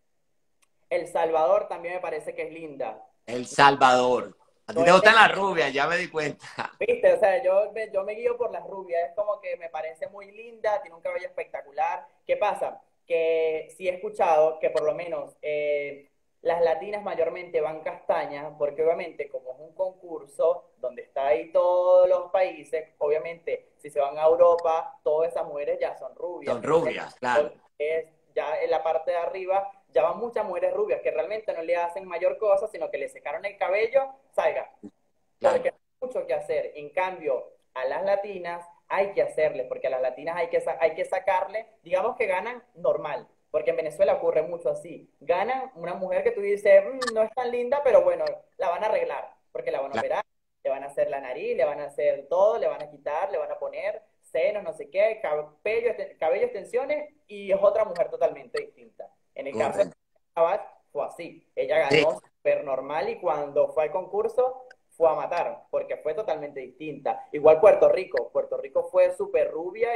El Salvador también me parece que es linda. El Salvador. A ti No te es gustan las rubias, ya me di cuenta. Viste, o sea, yo me guío por las rubias, es como que me parece muy linda, tiene un cabello espectacular. ¿Qué pasa? Que sí he escuchado que por lo menos las latinas mayormente van castañas, porque obviamente como es un concurso donde está ahí todos los países, obviamente si se van a Europa, todas esas mujeres ya son rubias, Son ¿me entiendes? rubias, claro. Ya en la parte de arriba ya van muchas mujeres rubias que realmente no le hacen mayor cosa, sino que le secaron el cabello, salga porque Claro, no hay mucho que hacer. En cambio, a las latinas hay que hacerles, porque a las latinas hay que sacarle, digamos que ganan normal, porque en Venezuela ocurre mucho así. Ganan una mujer que tú dices, no es tan linda, pero bueno, la van a arreglar, porque la van a claro. operar, le van a hacer la nariz, le van a hacer todo, le van a quitar, le van a poner senos, no sé qué, cabello, extensiones, y es otra mujer totalmente distinta. En el caso de Correcto. Abad fue así. Ella Sí, ganó súper normal y cuando fue al concurso fue a matar, porque fue totalmente distinta. Igual Puerto Rico fue súper rubia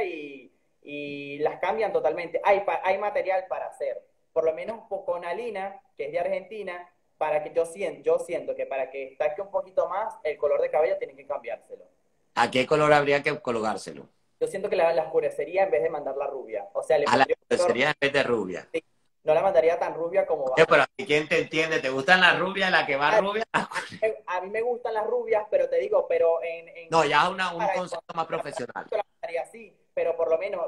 y las cambian totalmente. Hay material para hacer, por lo menos con Alina, que es de Argentina, para que yo siento que para que destaque un poquito más, el color de cabello tienen que cambiárselo. ¿A qué color habría que colocárselo? Yo siento que la oscurecería en vez de mandarla rubia. O sea, le A la pondría un color, sería en vez de rubia. sí, no la mandaría tan rubia como va. Pero ¿quién te entiende? ¿Te gustan las rubias, la que va rubia? A mí me gustan las rubias, pero te digo, pero No, ya es un para concepto más profesional. la mandaría así, pero por lo menos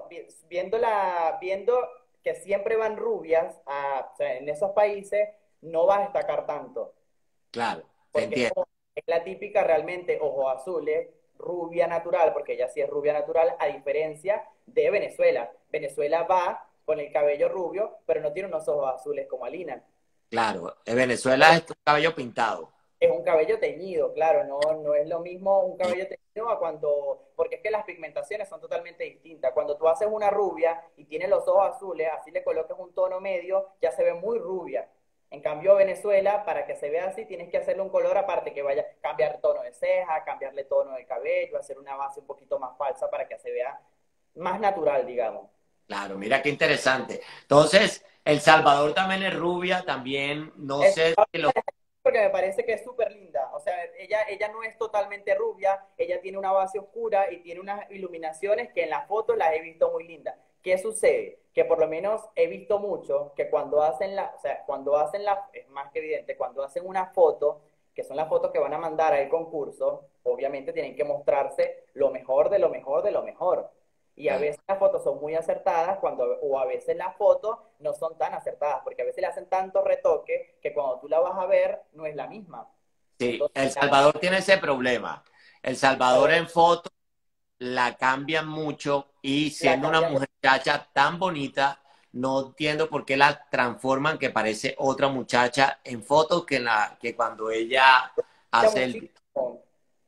viendo que siempre van rubias o sea, en esos países, no va a destacar tanto. Claro, te Porque entiendo. es la típica realmente ojos azules, rubia natural, porque ella sí es rubia natural, a diferencia de Venezuela. Venezuela va con el cabello rubio, pero no tiene unos ojos azules como Alina. Claro, en Venezuela es un cabello pintado. Es un cabello teñido, claro, no es lo mismo un Sí, cabello teñido a porque es que las pigmentaciones son totalmente distintas. Cuando tú haces una rubia y tiene los ojos azules, así le colocas un tono medio, ya se ve muy rubia. En cambio, Venezuela, para que se vea así, tienes que hacerle un color aparte que vaya a cambiar tono de ceja, cambiarle tono de cabello, hacer una base un poquito más falsa para que se vea más natural, digamos. claro, mira qué interesante. Entonces, El Salvador también es rubia, también, no Es sé si lo... porque me parece que es súper linda. O sea, ella no es totalmente rubia, ella tiene una base oscura y tiene unas iluminaciones que en las fotos las he visto muy lindas. ¿Qué sucede? Que por lo menos he visto mucho que cuando hacen o sea, cuando hacen es más que evidente, cuando hacen una foto, que son las fotos que van a mandar al concurso, obviamente tienen que mostrarse lo mejor de lo mejor de lo mejor. Y a veces las fotos son muy acertadas o a veces las fotos no son tan acertadas, porque a veces le hacen tantos retoques que cuando tú la vas a ver no es la misma. Sí, Entonces, El Salvador tiene ese problema. El Salvador en foto la cambian mucho y la siendo una cambian. muchacha tan bonita, no entiendo por qué la transforman que parece otra muchacha en fotos que cuando ella hace el... Muchísimo.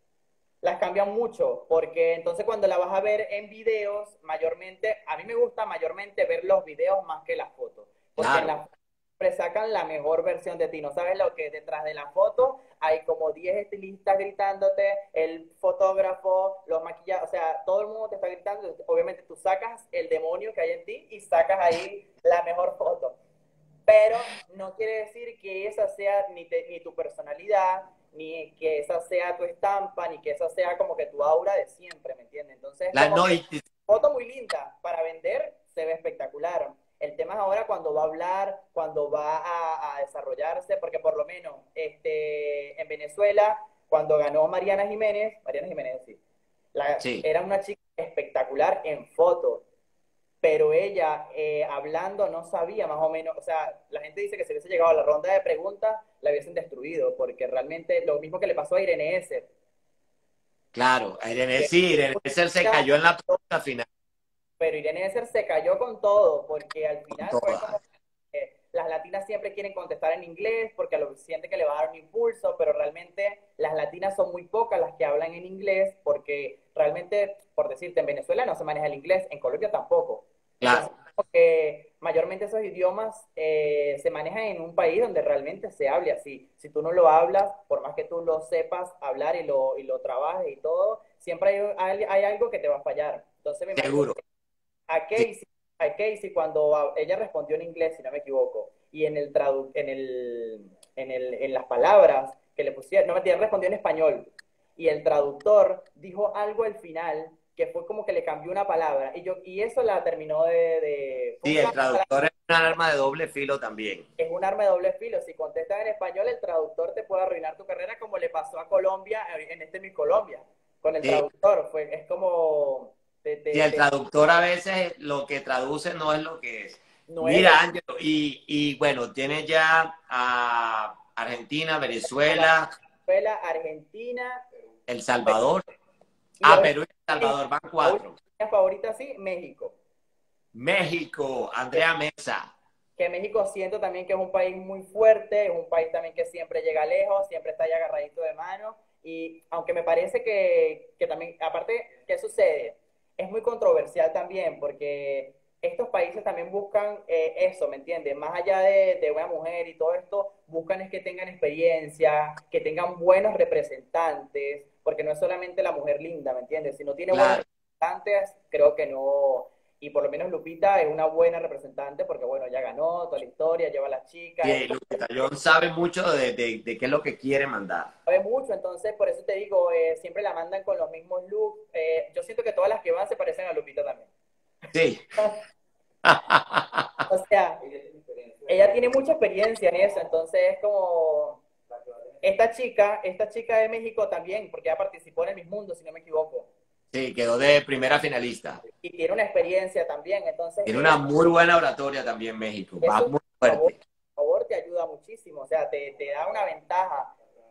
Las cambian mucho, porque entonces cuando la vas a ver en videos, mayormente, a mí me gusta mayormente ver los videos más que las fotos, porque en Claro, las fotos siempre sacan la mejor versión de ti, no sabes lo que detrás de la foto hay como 10 estilistas gritándote, el fotógrafo, los maquillados, o sea, todo el mundo te está gritando, obviamente tú sacas el demonio que hay en ti y sacas ahí la mejor foto, pero no quiere decir que esa sea ni tu personalidad, ni que esa sea tu estampa, ni que esa sea como que tu aura de siempre, ¿me entiendes? Entonces, como no, que foto muy linda, para vender se ve espectacular. El tema es ahora cuando va a hablar, cuando va a desarrollarse, porque por lo menos en Venezuela, cuando ganó Mariana Jiménez, sí, sí, era una chica espectacular en fotos, pero ella hablando no sabía más o menos, o sea, la gente dice que si hubiese llegado a la ronda de preguntas, la hubiesen destruido, porque realmente lo mismo que le pasó a Irene Esser, claro. Irene, que sí, Irene Esser se cayó en la pregunta final pero Irene Esser se cayó con todo, porque al con final fue todas. como que las latinas siempre quieren contestar en inglés porque lo siente que le va a dar un impulso, pero realmente las latinas son muy pocas las que hablan en inglés, porque realmente, por decirte, en Venezuela no se maneja el inglés, en Colombia tampoco. Entonces, Claro, porque mayormente esos idiomas se manejan en un país donde realmente se hable así. Si tú no lo hablas, por más que tú lo sepas hablar y lo trabajes y todo, siempre hay algo que te va a fallar. Entonces me imagino seguro. a Sí, Casey, a Casey cuando ella respondió en inglés, si no me equivoco, y en las palabras que le pusieron, no me respondió en español, y el traductor dijo algo al final que fue como que le cambió una palabra, y eso la terminó fue sí, un el cambio de palabra, traductor es un arma de doble filo también. es un arma de doble filo, si contestas en español, el traductor te puede arruinar tu carrera como le pasó a Colombia, en Mi Colombia, con el Sí, traductor, es como, sí, el traductor a veces lo que traduce no es lo que es. no es lo Mira, Ángelo, y bueno, tienes ya a Argentina, a Venezuela, Venezuela, Argentina, El Salvador. y Ah, ahorita Perú y El Salvador, van la última cuatro. favorita sí, México. México, Que, Andrea Mesa. que México siento también que es un país muy fuerte, es un país también que siempre llega lejos, siempre está ahí agarradito de mano. Y aunque me parece que también, aparte, ¿qué sucede? Es muy controversial también porque estos países también buscan eso, ¿me entiendes? Más allá de una mujer y todo esto, buscan es que tengan experiencia, que tengan buenos representantes, porque no es solamente la mujer linda, ¿me entiendes? Si no tiene buenos Claro. representantes, creo que no. Y por lo menos Lupita es una buena representante porque, bueno, ya ganó toda la historia, lleva a las chicas, es Sí, Lupita Jones sabe mucho de qué es lo que quiere mandar. sabe mucho, entonces por eso te digo, siempre la mandan con los mismos looks. Yo siento que todas las que van se parecen a Lupita también. Sí. O sea, ella tiene mucha experiencia en eso, entonces es como esta chica de México también, porque ella participó en el Miss Mundo, si no me equivoco, Sí, quedó de primera finalista. y tiene una experiencia también, entonces Tiene una ella, muy buena oratoria también México. Va eso muy por fuerte. favor te ayuda muchísimo, o sea, te da una ventaja,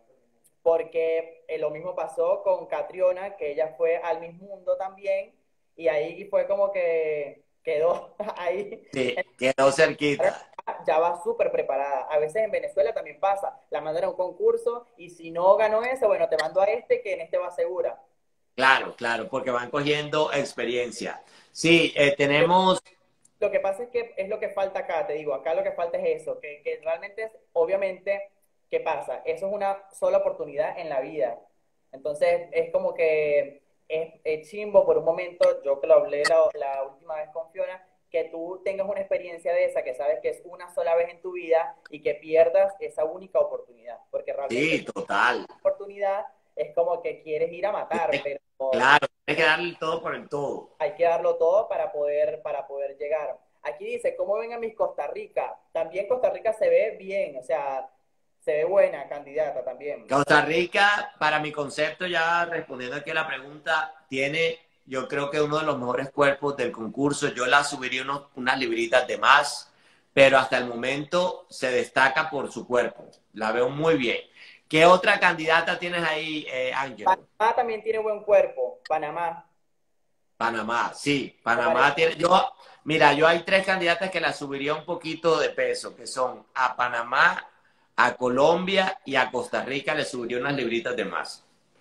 porque lo mismo pasó con Catriona, que ella fue al Miss Mundo también, y ahí fue como que quedó ahí. Sí, quedó cerquita. Ya va súper preparada. A veces en Venezuela también pasa, la mandan a un concurso y si no ganó ese, bueno, te mando a este que en este va segura. Claro, claro, porque van cogiendo experiencia. Sí, Lo, tenemos, lo que pasa es que es lo que falta acá, te digo, acá lo que falta es eso, que realmente es, obviamente, ¿qué pasa? Eso es una sola oportunidad en la vida. Entonces es como que es chimbo por un momento, yo que lo hablé la última vez con Fiona, que tú tengas una experiencia de esa, que sabes que es una sola vez en tu vida y que pierdas esa única oportunidad, porque realmente sí, esa total. oportunidad es como que quieres ir a matar, pero Claro, tienes que darle todo por el todo. hay que darlo todo para poder llegar. Aquí dice, ¿cómo ven a mis Costa Rica? También Costa Rica se ve bien, o sea, se ve buena candidata también. Costa Rica, para mi concepto, ya respondiendo aquí a la pregunta, tiene, yo creo que uno de los mejores cuerpos del concurso. Yo la subiría unas libritas de más, pero hasta el momento se destaca por su cuerpo. La veo muy bien. ¿Qué otra candidata tienes ahí, Ángelo? Panamá también tiene buen cuerpo, Panamá. Panamá, sí, Me parece, Panamá tiene. Mira, yo hay tres candidatas que la subiría un poquito de peso, que son a Panamá, a Colombia y a Costa Rica le subiría unas libritas de más.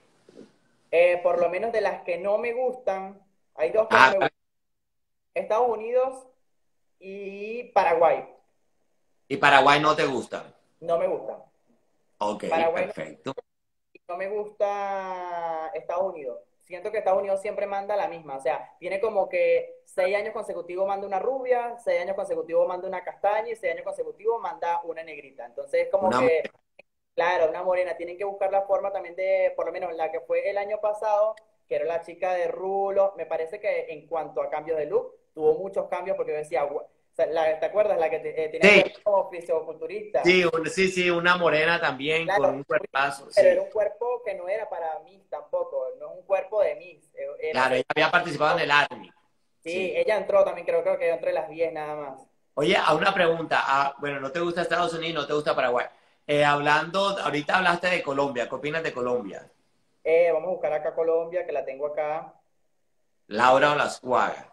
por lo menos de las que no me gustan, hay dos que no me Ajá, gustan, Estados Unidos y Paraguay, y Paraguay no te gustan. no me gustan. Ok, Paraguay perfecto. no me gusta Estados Unidos. Siento que Estados Unidos siempre manda la misma. O sea, tiene como que 6 años consecutivos manda una rubia, 6 años consecutivos manda una castaña y 6 años consecutivos manda una negrita. Entonces es como Una, que, claro, una morena. Tienen que buscar la forma también de, por lo menos la que fue el año pasado, que era la chica de Rulo. Me parece que en cuanto a cambios de look, tuvo muchos cambios porque yo decía, o sea, ¿te acuerdas? La que tenía el sí, cuerpo como fisioculturista. sí, sí, sí, una morena también con Claro, un cuerpazo, pero era sí. un cuerpo que no era para Miss tampoco, no es un cuerpo de Miss, era, Claro, ella había participado en el Army. sí, Sí. ella entró también, creo que entre las 10 nada más. Oye, a una pregunta. Bueno, no te gusta Estados Unidos, no te gusta Paraguay. Hablando, ahorita hablaste de Colombia. ¿Qué opinas de Colombia? Vamos a buscar acá Colombia, que la tengo acá. Laura Olascuaga.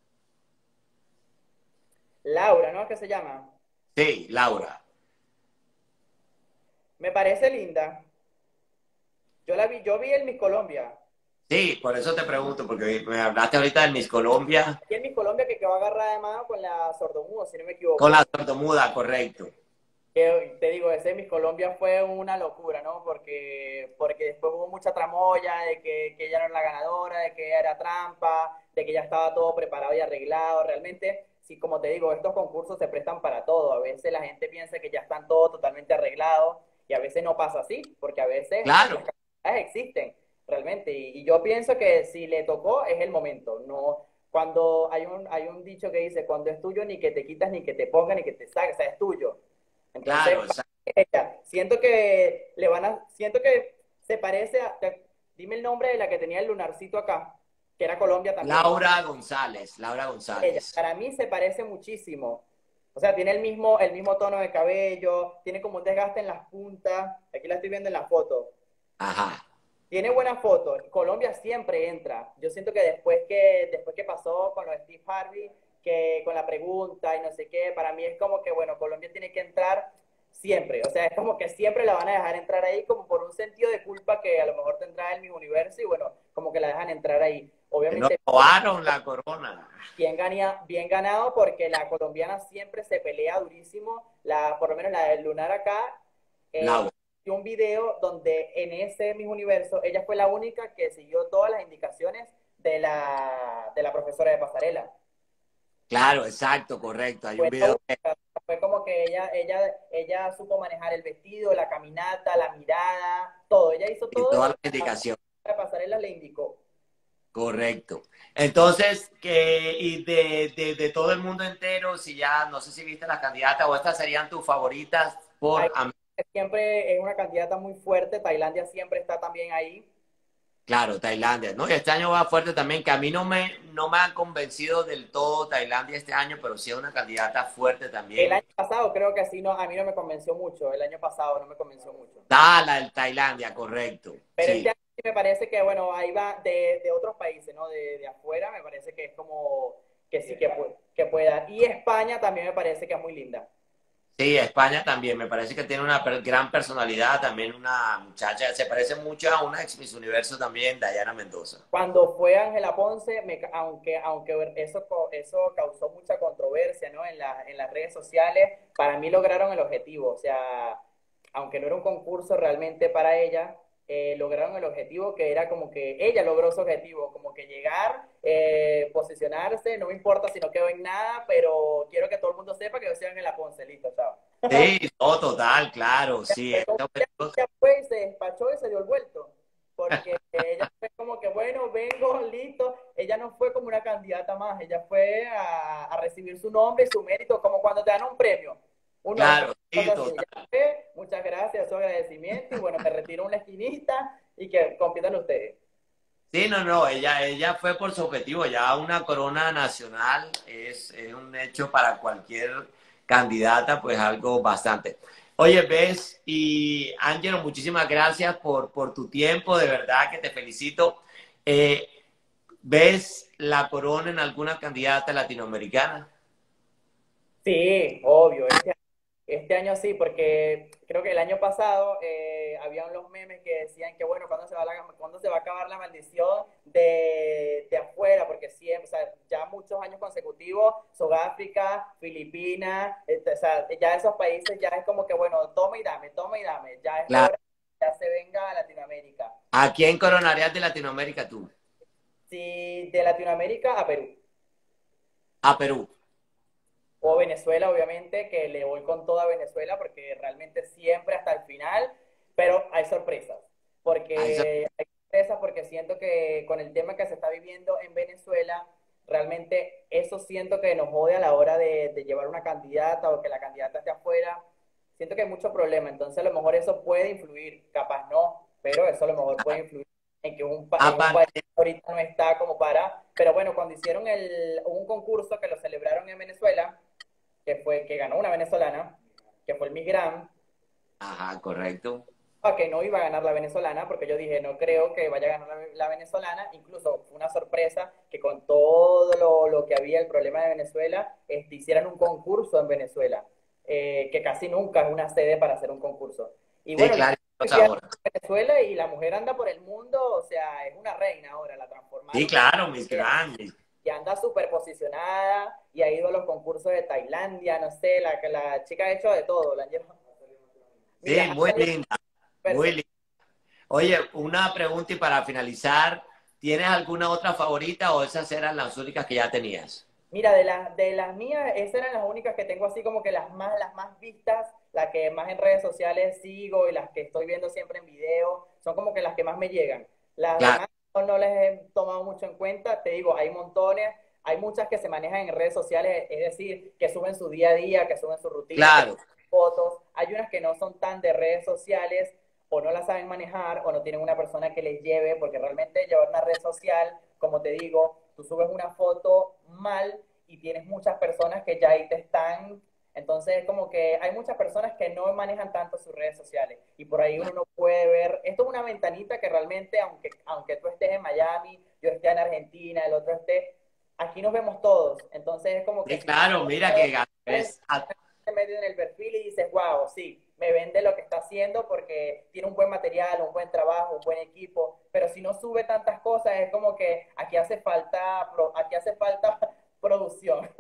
Laura, ¿no? ¿Qué se llama? Sí, Laura. Me parece linda. Yo vi el Miss Colombia. Sí, por eso te pregunto, porque me hablaste ahorita de Miss Colombia Y el Miss Colombia que quedó agarrada de mano con la sordomuda, si no me con equivoco. la sordomuda, correcto. Que te digo, ese Miss Colombia fue una locura, ¿no? Porque después hubo mucha tramoya de que ella no era la ganadora, de que ella era trampa, de que ya estaba todo preparado y arreglado. Realmente, sí, como te digo, estos concursos se prestan para todo. A veces la gente piensa que ya están todo totalmente arreglados y a veces no pasa así, porque a veces las Claro, casualidades existen, realmente. Y yo pienso que si le tocó es el momento, no. Cuando hay un dicho que dice, cuando es tuyo, ni que te quitas, ni que te pongan, ni que te saques, o sea, es tuyo. Entonces, claro. ella, siento que se parece dime el nombre de la que tenía el lunarcito acá, que era Colombia también. Laura González, Laura Ella, González. para mí se parece muchísimo. O sea, tiene el mismo tono de cabello, tiene como un desgaste en las puntas. Aquí la estoy viendo en la foto. Ajá. Tiene buena foto. Colombia siempre entra. Yo siento que después que pasó con lo de Steve Harvey, que con la pregunta y no sé qué, para mí es como que, bueno, Colombia tiene que entrar. siempre. O sea, es como que siempre la van a dejar entrar ahí como por un sentido de culpa que a lo mejor tendrá el mismo universo y bueno, como que la dejan entrar ahí. Que nos Obviamente, robaron la corona. bien ganado porque la colombiana siempre se pelea durísimo. Por lo menos la de Lunar acá, La, hizo un video donde en ese mismo universo ella fue la única que siguió todas las indicaciones de la profesora de pasarela. claro, exacto, correcto. Hay un Fue la video única. Fue como que ella supo manejar el vestido, la caminata, la mirada, todo. Ella hizo y todas todo. las indicaciones. La pasarela le indicó. Correcto. Entonces, y de todo el mundo entero, si ya, no sé si viste las candidatas o estas serían tus favoritas Ahí por, siempre es una candidata muy fuerte. Tailandia siempre está también ahí. claro, Tailandia, ¿no? Y este año va fuerte también, que a mí no me han convencido del todo Tailandia este año, pero sí es una candidata fuerte El también. año pasado creo que así no, a mí no me convenció mucho. El año pasado no me convenció mucho. Ah, la del Tailandia, correcto. Pero este Sí, año sí me parece que, bueno, ahí va de otros países, ¿no? De afuera, me parece que es como que sí que pueda. Y España también me parece que es muy linda. sí, España también, me parece que tiene una gran personalidad, también una muchacha, se parece mucho a una ex Miss Universo también, Dayana Mendoza. Cuando fue Ángela Ponce, aunque eso causó mucha controversia, ¿no? En las redes sociales, para mí lograron el objetivo. O sea, aunque no era un concurso realmente para ella, lograron el objetivo que era como que ella logró su objetivo, como que llegar, posicionarse, no me importa si no quedo en nada, pero quiero que todo el mundo sepa que yo soy Ángela Ponce, listo, chao. Sí, no, total, claro, sí. Ella fue y se despachó y se dio el vuelto. Porque ella fue como que, bueno, vengo, listo. Ella no fue como una candidata más, ella fue a recibir su nombre y su mérito, como cuando te dan un premio. Un Oscar, Claro, sí, cosas así. Ella total. fue, muchas gracias, su agradecimiento, y bueno, me retiro a una esquinita y que compitan ustedes. Sí, no, no, ella fue por su objetivo, ya una corona nacional es un hecho para cualquier candidata, pues algo bastante. Oye, ves, y Ángelo, muchísimas gracias por tu tiempo, de verdad que te felicito. Eh, ¿Ves la corona en alguna candidata latinoamericana? Sí, obvio. Este año sí, porque creo que el año pasado había unos memes que decían que, bueno, ¿cuándo se va a acabar la maldición de afuera? Porque siempre, o sea, ya muchos años consecutivos, Sudáfrica, Filipinas, o sea, ya esos países ya es como que, bueno, toma y dame, ya es Claro. hora que ya se venga a Latinoamérica. ¿A quién coronarías de Latinoamérica tú? Sí, de Latinoamérica a Perú. A Perú. O Venezuela, obviamente, que le voy con toda Venezuela porque realmente siempre hasta el final, pero A eso, hay sorpresas porque siento que con el tema que se está viviendo en Venezuela, realmente eso siento que nos jode a la hora de llevar una candidata o que la candidata esté afuera, siento que hay mucho problema, entonces a lo mejor eso puede influir, capaz no, pero eso a lo mejor puede influir en que en un país aparte, ahorita no está como para, pero bueno, cuando hicieron un concurso que lo celebraron en Venezuela, que ganó una venezolana, que fue el Miss Grand, ajá, correcto. que no iba a ganar la venezolana, porque yo dije, no creo que vaya a ganar la venezolana, incluso fue una sorpresa que con todo lo que había, el problema de Venezuela, hicieran un concurso en Venezuela, que casi nunca es una sede para hacer un concurso. Y Sí, bueno, claro, en ahora. Venezuela y la mujer anda por el mundo, o sea, es una reina ahora, la Sí, transformaron claro, mis grandes. y anda súper posicionada y ha ido a los concursos de Tailandia, no sé, la chica ha hecho de todo, la han llevado. Mira, Sí, muy linda, muy perfecto. linda. Oye, una pregunta y para finalizar, ¿tienes alguna otra favorita o esas eran las únicas que ya tenías? Mira, de las mías, esas eran las únicas que tengo así como que las más vistas, las que más en redes sociales sigo y las que estoy viendo siempre en video, son como que las que más me llegan. Las Claro, demás no les he tomado mucho en cuenta, te digo, hay montones, hay muchas que se manejan en redes sociales, es decir, que suben su día a día, que suben su rutina, que claro, suben fotos, hay unas que no son tan de redes sociales, o no las saben manejar, o no tienen una persona que les lleve, porque realmente llevar una red social, como te digo, tú subes una foto mal y tienes muchas personas que ya ahí te están. Entonces, como que hay muchas personas que no manejan tanto sus redes sociales y por ahí uno claro. no puede ver. Esto es una ventanita que realmente, aunque tú estés en Miami, yo esté en Argentina, el otro esté, aquí nos vemos todos. Entonces, es como que Sí, si tú claro, mira que se metes en el perfil y dices, wow, sí, me vende lo que está haciendo porque tiene un buen material, un buen trabajo, un buen equipo, pero si no sube tantas cosas es como que aquí hace falta producción.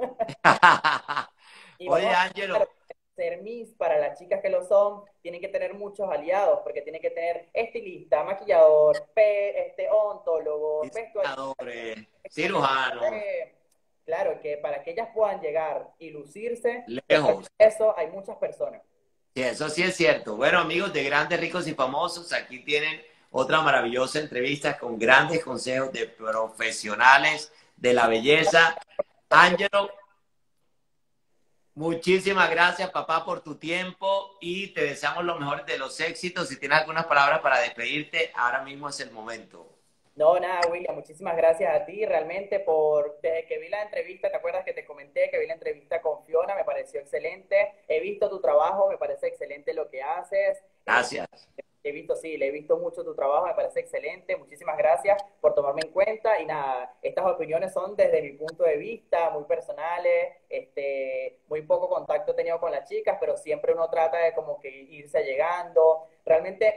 Y Oye, vamos a Ángelo, ser Miss para las chicas que lo son, tienen que tener muchos aliados, porque tienen que tener estilista, maquillador, ontólogo, vestuarista. diseñadores, Como que, cirujanos, claro, que para que ellas puedan llegar y lucirse, detrás lejos. de eso hay muchas personas. Sí, eso sí es cierto. Bueno, amigos de Grandes, Ricos y Famosos, aquí tienen otra maravillosa entrevista con grandes consejos de profesionales de la belleza. Ángelo, muchísimas gracias, papá, por tu tiempo y te deseamos los mejores de los éxitos. Si tienes algunas palabras para despedirte, ahora mismo es el momento. No, nada, William, muchísimas gracias a ti realmente desde que vi la entrevista, ¿te acuerdas que te comenté que vi la entrevista con Fiona? Me pareció excelente. He visto tu trabajo, me parece excelente lo que haces. Gracias. He visto, sí, le he visto mucho tu trabajo, me parece excelente. Muchísimas gracias por tomarme en cuenta. Y nada, estas opiniones son desde mi punto de vista, muy personales. Muy poco contacto he tenido con las chicas, pero siempre uno trata de como que irse llegando. Realmente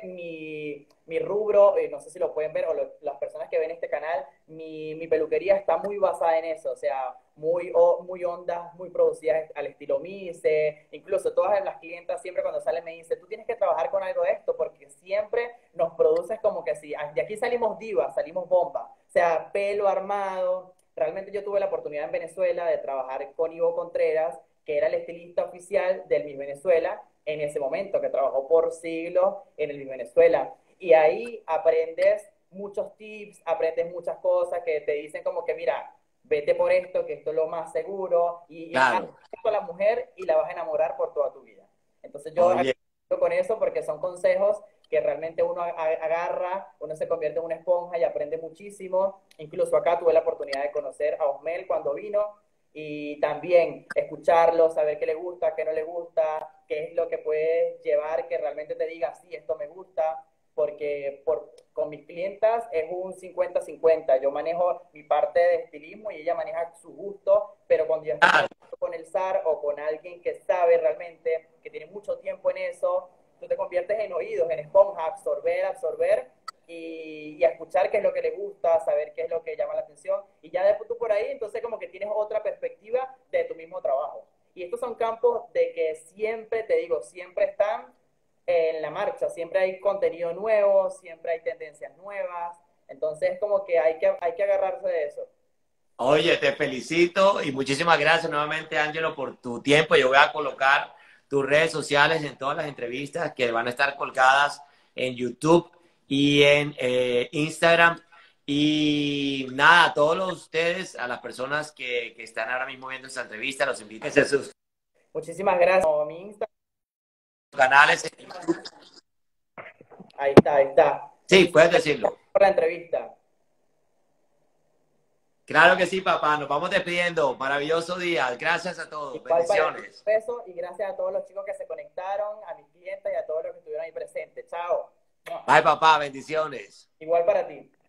mi rubro, no sé si lo pueden ver, o las personas que ven este canal, mi peluquería está muy basada en eso, o sea, muy ondas, muy producidas al estilo Mise, incluso todas las clientas siempre cuando salen me dicen, tú tienes que trabajar con algo de esto, porque siempre nos produces como que si, de aquí salimos divas, salimos bomba, o sea, pelo armado. Realmente yo tuve la oportunidad en Venezuela de trabajar con Ivo Contreras, que era el estilista oficial del Miss Venezuela en ese momento, que trabajó por siglos en el Miss Venezuela. Y ahí aprendes muchos tips, aprendes muchas cosas que te dicen como que, mira, vete por esto, que esto es lo más seguro, y haz Claro. esto a la mujer y la vas a enamorar por toda tu vida. Entonces yo Oye, con eso porque son consejos que realmente uno agarra, uno se convierte en una esponja y aprende muchísimo. Incluso acá tuve la oportunidad de conocer a Osmel cuando vino y también escucharlo, saber qué le gusta, qué no le gusta, qué es lo que puede llevar que realmente te diga, sí, esto me gusta, porque con mis clientas es un 50-50. Yo manejo mi parte de estilismo y ella maneja su gusto, pero cuando ya estás claro. con el SAR o con alguien que sabe realmente, que tiene mucho tiempo en eso, tú te conviertes en oídos, en esponja, absorber y a escuchar qué es lo que le gusta, saber qué es lo que llama la atención. Y ya después tú por ahí, entonces como que tienes otra perspectiva de tu mismo trabajo. Y estos son campos de que siempre, te digo, siempre están en la marcha, siempre hay contenido nuevo, siempre hay tendencias nuevas. Entonces como que hay que agarrarse de eso. Oye, te felicito y muchísimas gracias nuevamente, Ángelo, por tu tiempo. Yo voy a colocar tus redes sociales en todas las entrevistas que van a estar colgadas en YouTube y en Instagram. Y nada, a todos ustedes, a las personas que están ahora mismo viendo esta entrevista, los invito a que se suscriban Muchísimas gracias. Mi Instagram, a sus canales. ahí está, ahí está. Sí, Muchísimas puedes gracias decirlo. por la entrevista. Claro que sí, papá. Nos vamos despidiendo. Maravilloso día. Gracias a todos. Igual para ti, Bendiciones. beso y gracias a todos los chicos que se conectaron, a mis clientes y a todos los que estuvieron ahí presentes. Chao. Bye, papá. Bendiciones. Igual para ti.